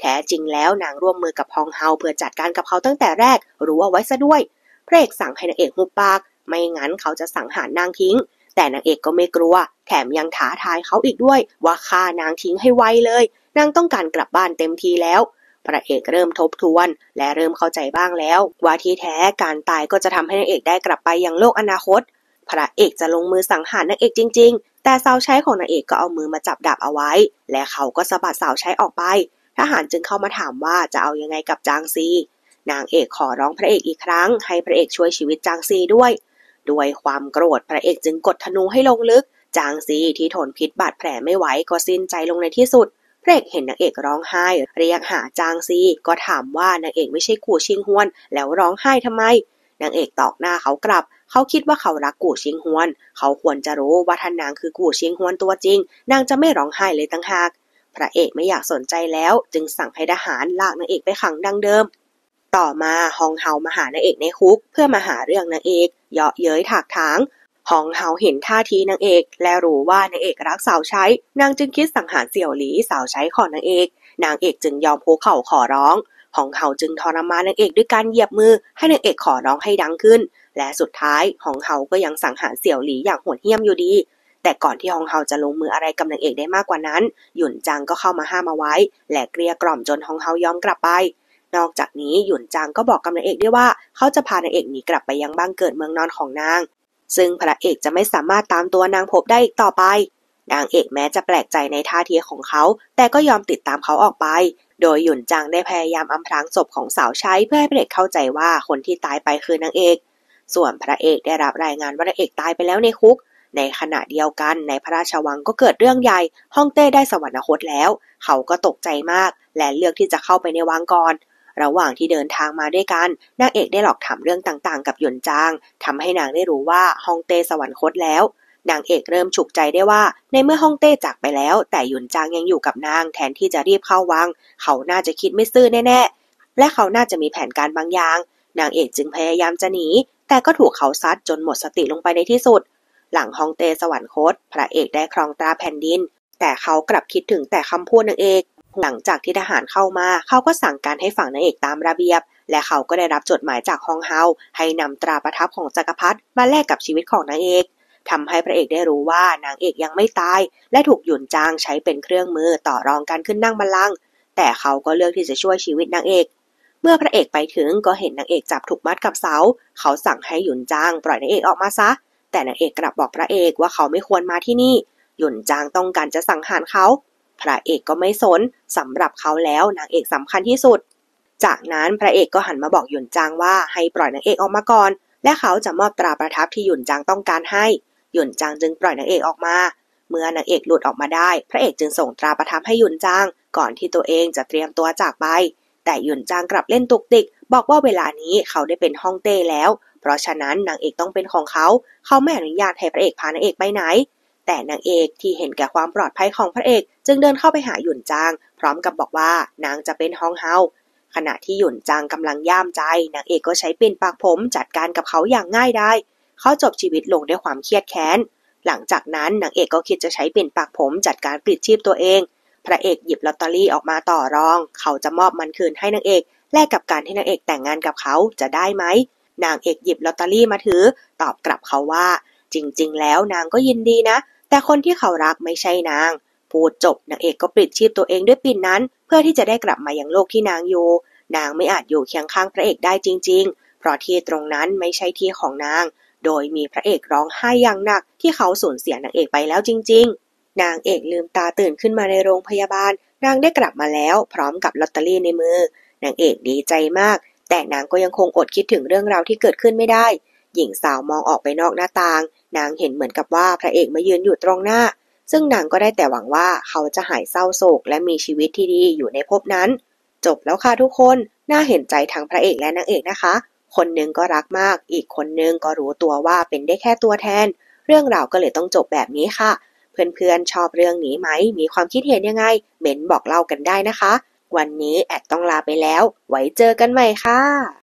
แท้จริงแล้วนางร่วมมือกับฮองเฮาเพื่อจัดการกับเขาตั้งแต่แรกรู้เอาไว้ซะด้วยพระเอกสั่งให้นางเอกหุบปากไม่งั้นเขาจะสังหารนางทิ้งแต่นางเอกก็ไม่กลัวแถมยังท้าทายเขาอีกด้วยว่าฆ่านางทิ้งให้ไวเลยนางต้องการกลับบ้านเต็มทีแล้วพระเอกเริ่มทบทวนและเริ่มเข้าใจบ้างแล้วว่าที่แท้การตายก็จะทำให้นางเอกได้กลับไปยังโลกอนาคตพระเอกจะลงมือสังหารนางเอกจริงๆแต่สาวใช้ของนางเอกก็เอามือมาจับดาบเอาไว้และเขาก็สะบัดสาวใช้ออกไปทหารจึงเข้ามาถามว่าจะเอายังไงกับจางซีนางเอกขอร้องพระเอกอีกครั้งให้พระเอกช่วยชีวิตจางซีด้วยด้วยความโกรธพระเอกจึงกดธนูให้ลงลึกจางซีที่ทนพิษบาดแผลไม่ไหวก็สิ้นใจลงในที่สุดพระเอกเห็นนางเอกร้องไห้เรียกหาจางซีก็ถามว่านางเอกไม่ใช่กู่ชิงฮวนแล้วร้องไห้ทำไมนางเอกตอกหน้าเขากลับเขาคิดว่าเขารักกู่ชิงฮวนเขาควรจะรู้ว่าท่านนางคือกู่ชิงฮวนตัวจริงนางจะไม่ร้องไห้เลยตั้งหากพระเอกไม่อยากสนใจแล้วจึงสั่งให้ทหารลากนางเอกไปขังดังเดิมต่อมาฮองเฮามาหานางเอกในคุกเพื่อมาหาเรื่องนางเอกเยาะเย้ยถากถางฮองเฮาเห็นท่าทีนางเอกและรู้ว่านางเอกรักสาวใช้นางจึงคิดสังหารเสี่ยวหลีสาวใช้ของนางเอกนางเอกจึงยอมคุกเข่าขอร้องฮองเฮาจึงทรมานนางเอกด้วยการเหยียบมือให้นางเอกขอร้องให้ดังขึ้นและสุดท้ายฮองเฮาก็ยังสังหารเสี่ยวหลีอย่างโหดเหี้ยมอยู่ดีแต่ก่อนที่ฮองเฮาจะลงมืออะไรกับนางเอกได้มากกว่านั้นหยุนจางก็เข้ามาห้ามเอาไว้และเกลี้ยกล่อมจนฮองเฮายอมกลับไปนอกจากนี้หยุนจางก็บอกกับนางเอกด้วยว่าเขาจะพานางเอกหนีกลับไปยังบ้านเกิดเมืองนอนของนางซึ่งพระเอกจะไม่สามารถตามตัวนางพบได้อีกต่อไปนางเอกแม้จะแปลกใจในท่าทีของเขาแต่ก็ยอมติดตามเขาออกไปโดยหยุนจางได้พยายามอำพรางศพของสาวใช้เพื่อให้พระเอกเข้าใจว่าคนที่ตายไปคือนางเอกส่วนพระเอกได้รับรายงานว่านางเอกตายไปแล้วในคุกในขณะเดียวกันในพระราชวังก็เกิดเรื่องใหญ่ฮ่องเต้ได้สวรรคตแล้วเขาก็ตกใจมากและเลือกที่จะเข้าไปในวังก่อนระหว่างที่เดินทางมาด้วยกันนางเอกได้หลอกถามเรื่องต่างๆกับหยุนจางทำให้นางได้รู้ว่าฮ่องเต้สวรรคตแล้วนางเอกเริ่มฉุกใจได้ว่าในเมื่อฮ่องเต้จากไปแล้วแต่หยุนจางยังอยู่กับนางแทนที่จะรีบเข้าวังเขาน่าจะคิดไม่ซื่อแน่ๆและเขาน่าจะมีแผนการบางอย่างนางเอกจึงพยายามจะหนีแต่ก็ถูกเขาซัดจนหมดสติลงไปในที่สุดหลังฮ่องเต้สวรรคตพระเอกได้ครองตราแผ่นดินแต่เขากลับคิดถึงแต่คำพูดนางเอกหลังจากที่ทหารเข้ามาเขาก็สั่งการให้ฝั่งนางเอกตามระเบียบและเขาก็ได้รับจดหมายจากฮองเฮาให้นำตราประทับของจักรพรรดิมาแลกกับชีวิตของนางเอกทำให้พระเอกได้รู้ว่านางเอกยังไม่ตายและถูกหยุนจางใช้เป็นเครื่องมือต่อรองการขึ้นนั่งบัลลังก์แต่เขาก็เลือกที่จะช่วยชีวิตนางเอกเมื่อพระเอกไปถึงก็เห็นนางเอกจับถูกมัดกับเสาเขาสั่งให้หยุนจางปล่อยนางเอกออกมาซะแต่นางเอกกลับบอกพระเอกว่าเขาไม่ควรมาที่นี่หยุนจางต้องการจะสังหารเขาพระเอกก็ไม่สนสำหรับเขาแล้วนางเอกสำคัญที่สุดจากนั้นพระเอกก็หันมาบอกหยุนจางว่าให้ปล่อยนางเอกออกมาก่อนและเขาจะมอบตราประทับที่หยุนจางต้องการให้หยุนจางจึงปล่อยนางเอกออกมาเมื่อนางเอกหลุดออกมาได้พระเอกจึงส่งตราประทับให้หยุนจางก่อนที่ตัวเองจะเตรียมตัวจากไปแต่หยุนจางกลับเล่นตุกติกบอกว่าเวลานี้เขาได้เป็นฮ่องเต้แล้วเพราะฉะนั้นนางเอกต้องเป็นของเขาเขาไม่อนุญาตให้พระเอกพานางเอกไปไหนแต่นางเอกที่เห็นแก่ความปลอดภัยของพระเอกจึงเดินเข้าไปหาหยุนจางพร้อมกับบอกว่านางจะเป็นฮองเฮาขณะที่หยุนจางกำลังย่ามใจนางเอกก็ใช้ปิ่นปากผมจัดการกับเขาอย่างง่ายได้เขาจบชีวิตลงด้วยความเครียดแค้นหลังจากนั้นนางเอกก็คิดจะใช้ปิ่นปากผมจัดการปลิดชีพตัวเองพระเอกหยิบลอตเตอรี่ออกมาต่อรองเขาจะมอบมันคืนให้นางเอกแลกกับการที่นางเอกแต่งงานกับเขาจะได้ไหมนางเอกหยิบลอตเตอรี่มาถือตอบกลับเขาว่าจริงๆแล้วนางก็ยินดีนะแต่คนที่เขารักไม่ใช่นางพูดจบนางเอกก็ปลิดชีพตัวเองด้วยปิ่นนั้นเพื่อที่จะได้กลับมายังโลกที่นางอยู่นางไม่อาจอยู่เคียงข้างพระเอกได้จริงๆเพราะที่ตรงนั้นไม่ใช่ที่ของนางโดยมีพระเอกร้องไห้อย่างหนักที่เขาสูญเสียนางเอกไปแล้วจริงๆนางเอกลืมตาตื่นขึ้นมาในโรงพยาบาลนางได้กลับมาแล้วพร้อมกับลอตเตอรี่ในมือนางเอกดีใจมากแต่นางก็ยังคงอดคิดถึงเรื่องราวที่เกิดขึ้นไม่ได้หญิงสาวมองออกไปนอกหน้าต่างนางเห็นเหมือนกับว่าพระเอกมายืนอยู่ตรงหน้าซึ่งนางก็ได้แต่หวังว่าเขาจะหายเศร้าโศกและมีชีวิตที่ดีอยู่ในภพนั้นจบแล้วค่ะทุกคนน่าเห็นใจทั้งพระเอกและนางเอกนะคะคนหนึ่งก็รักมากอีกคนหนึ่งก็รู้ตัวว่าเป็นได้แค่ตัวแทนเรื่องราวก็เลยต้องจบแบบนี้ค่ะเพื่อนๆชอบเรื่องนี้ไหมมีความคิดเห็นยังไงเม้นบอกเล่ากันได้นะคะวันนี้แอดต้องลาไปแล้วไว้เจอกันใหม่ค่ะ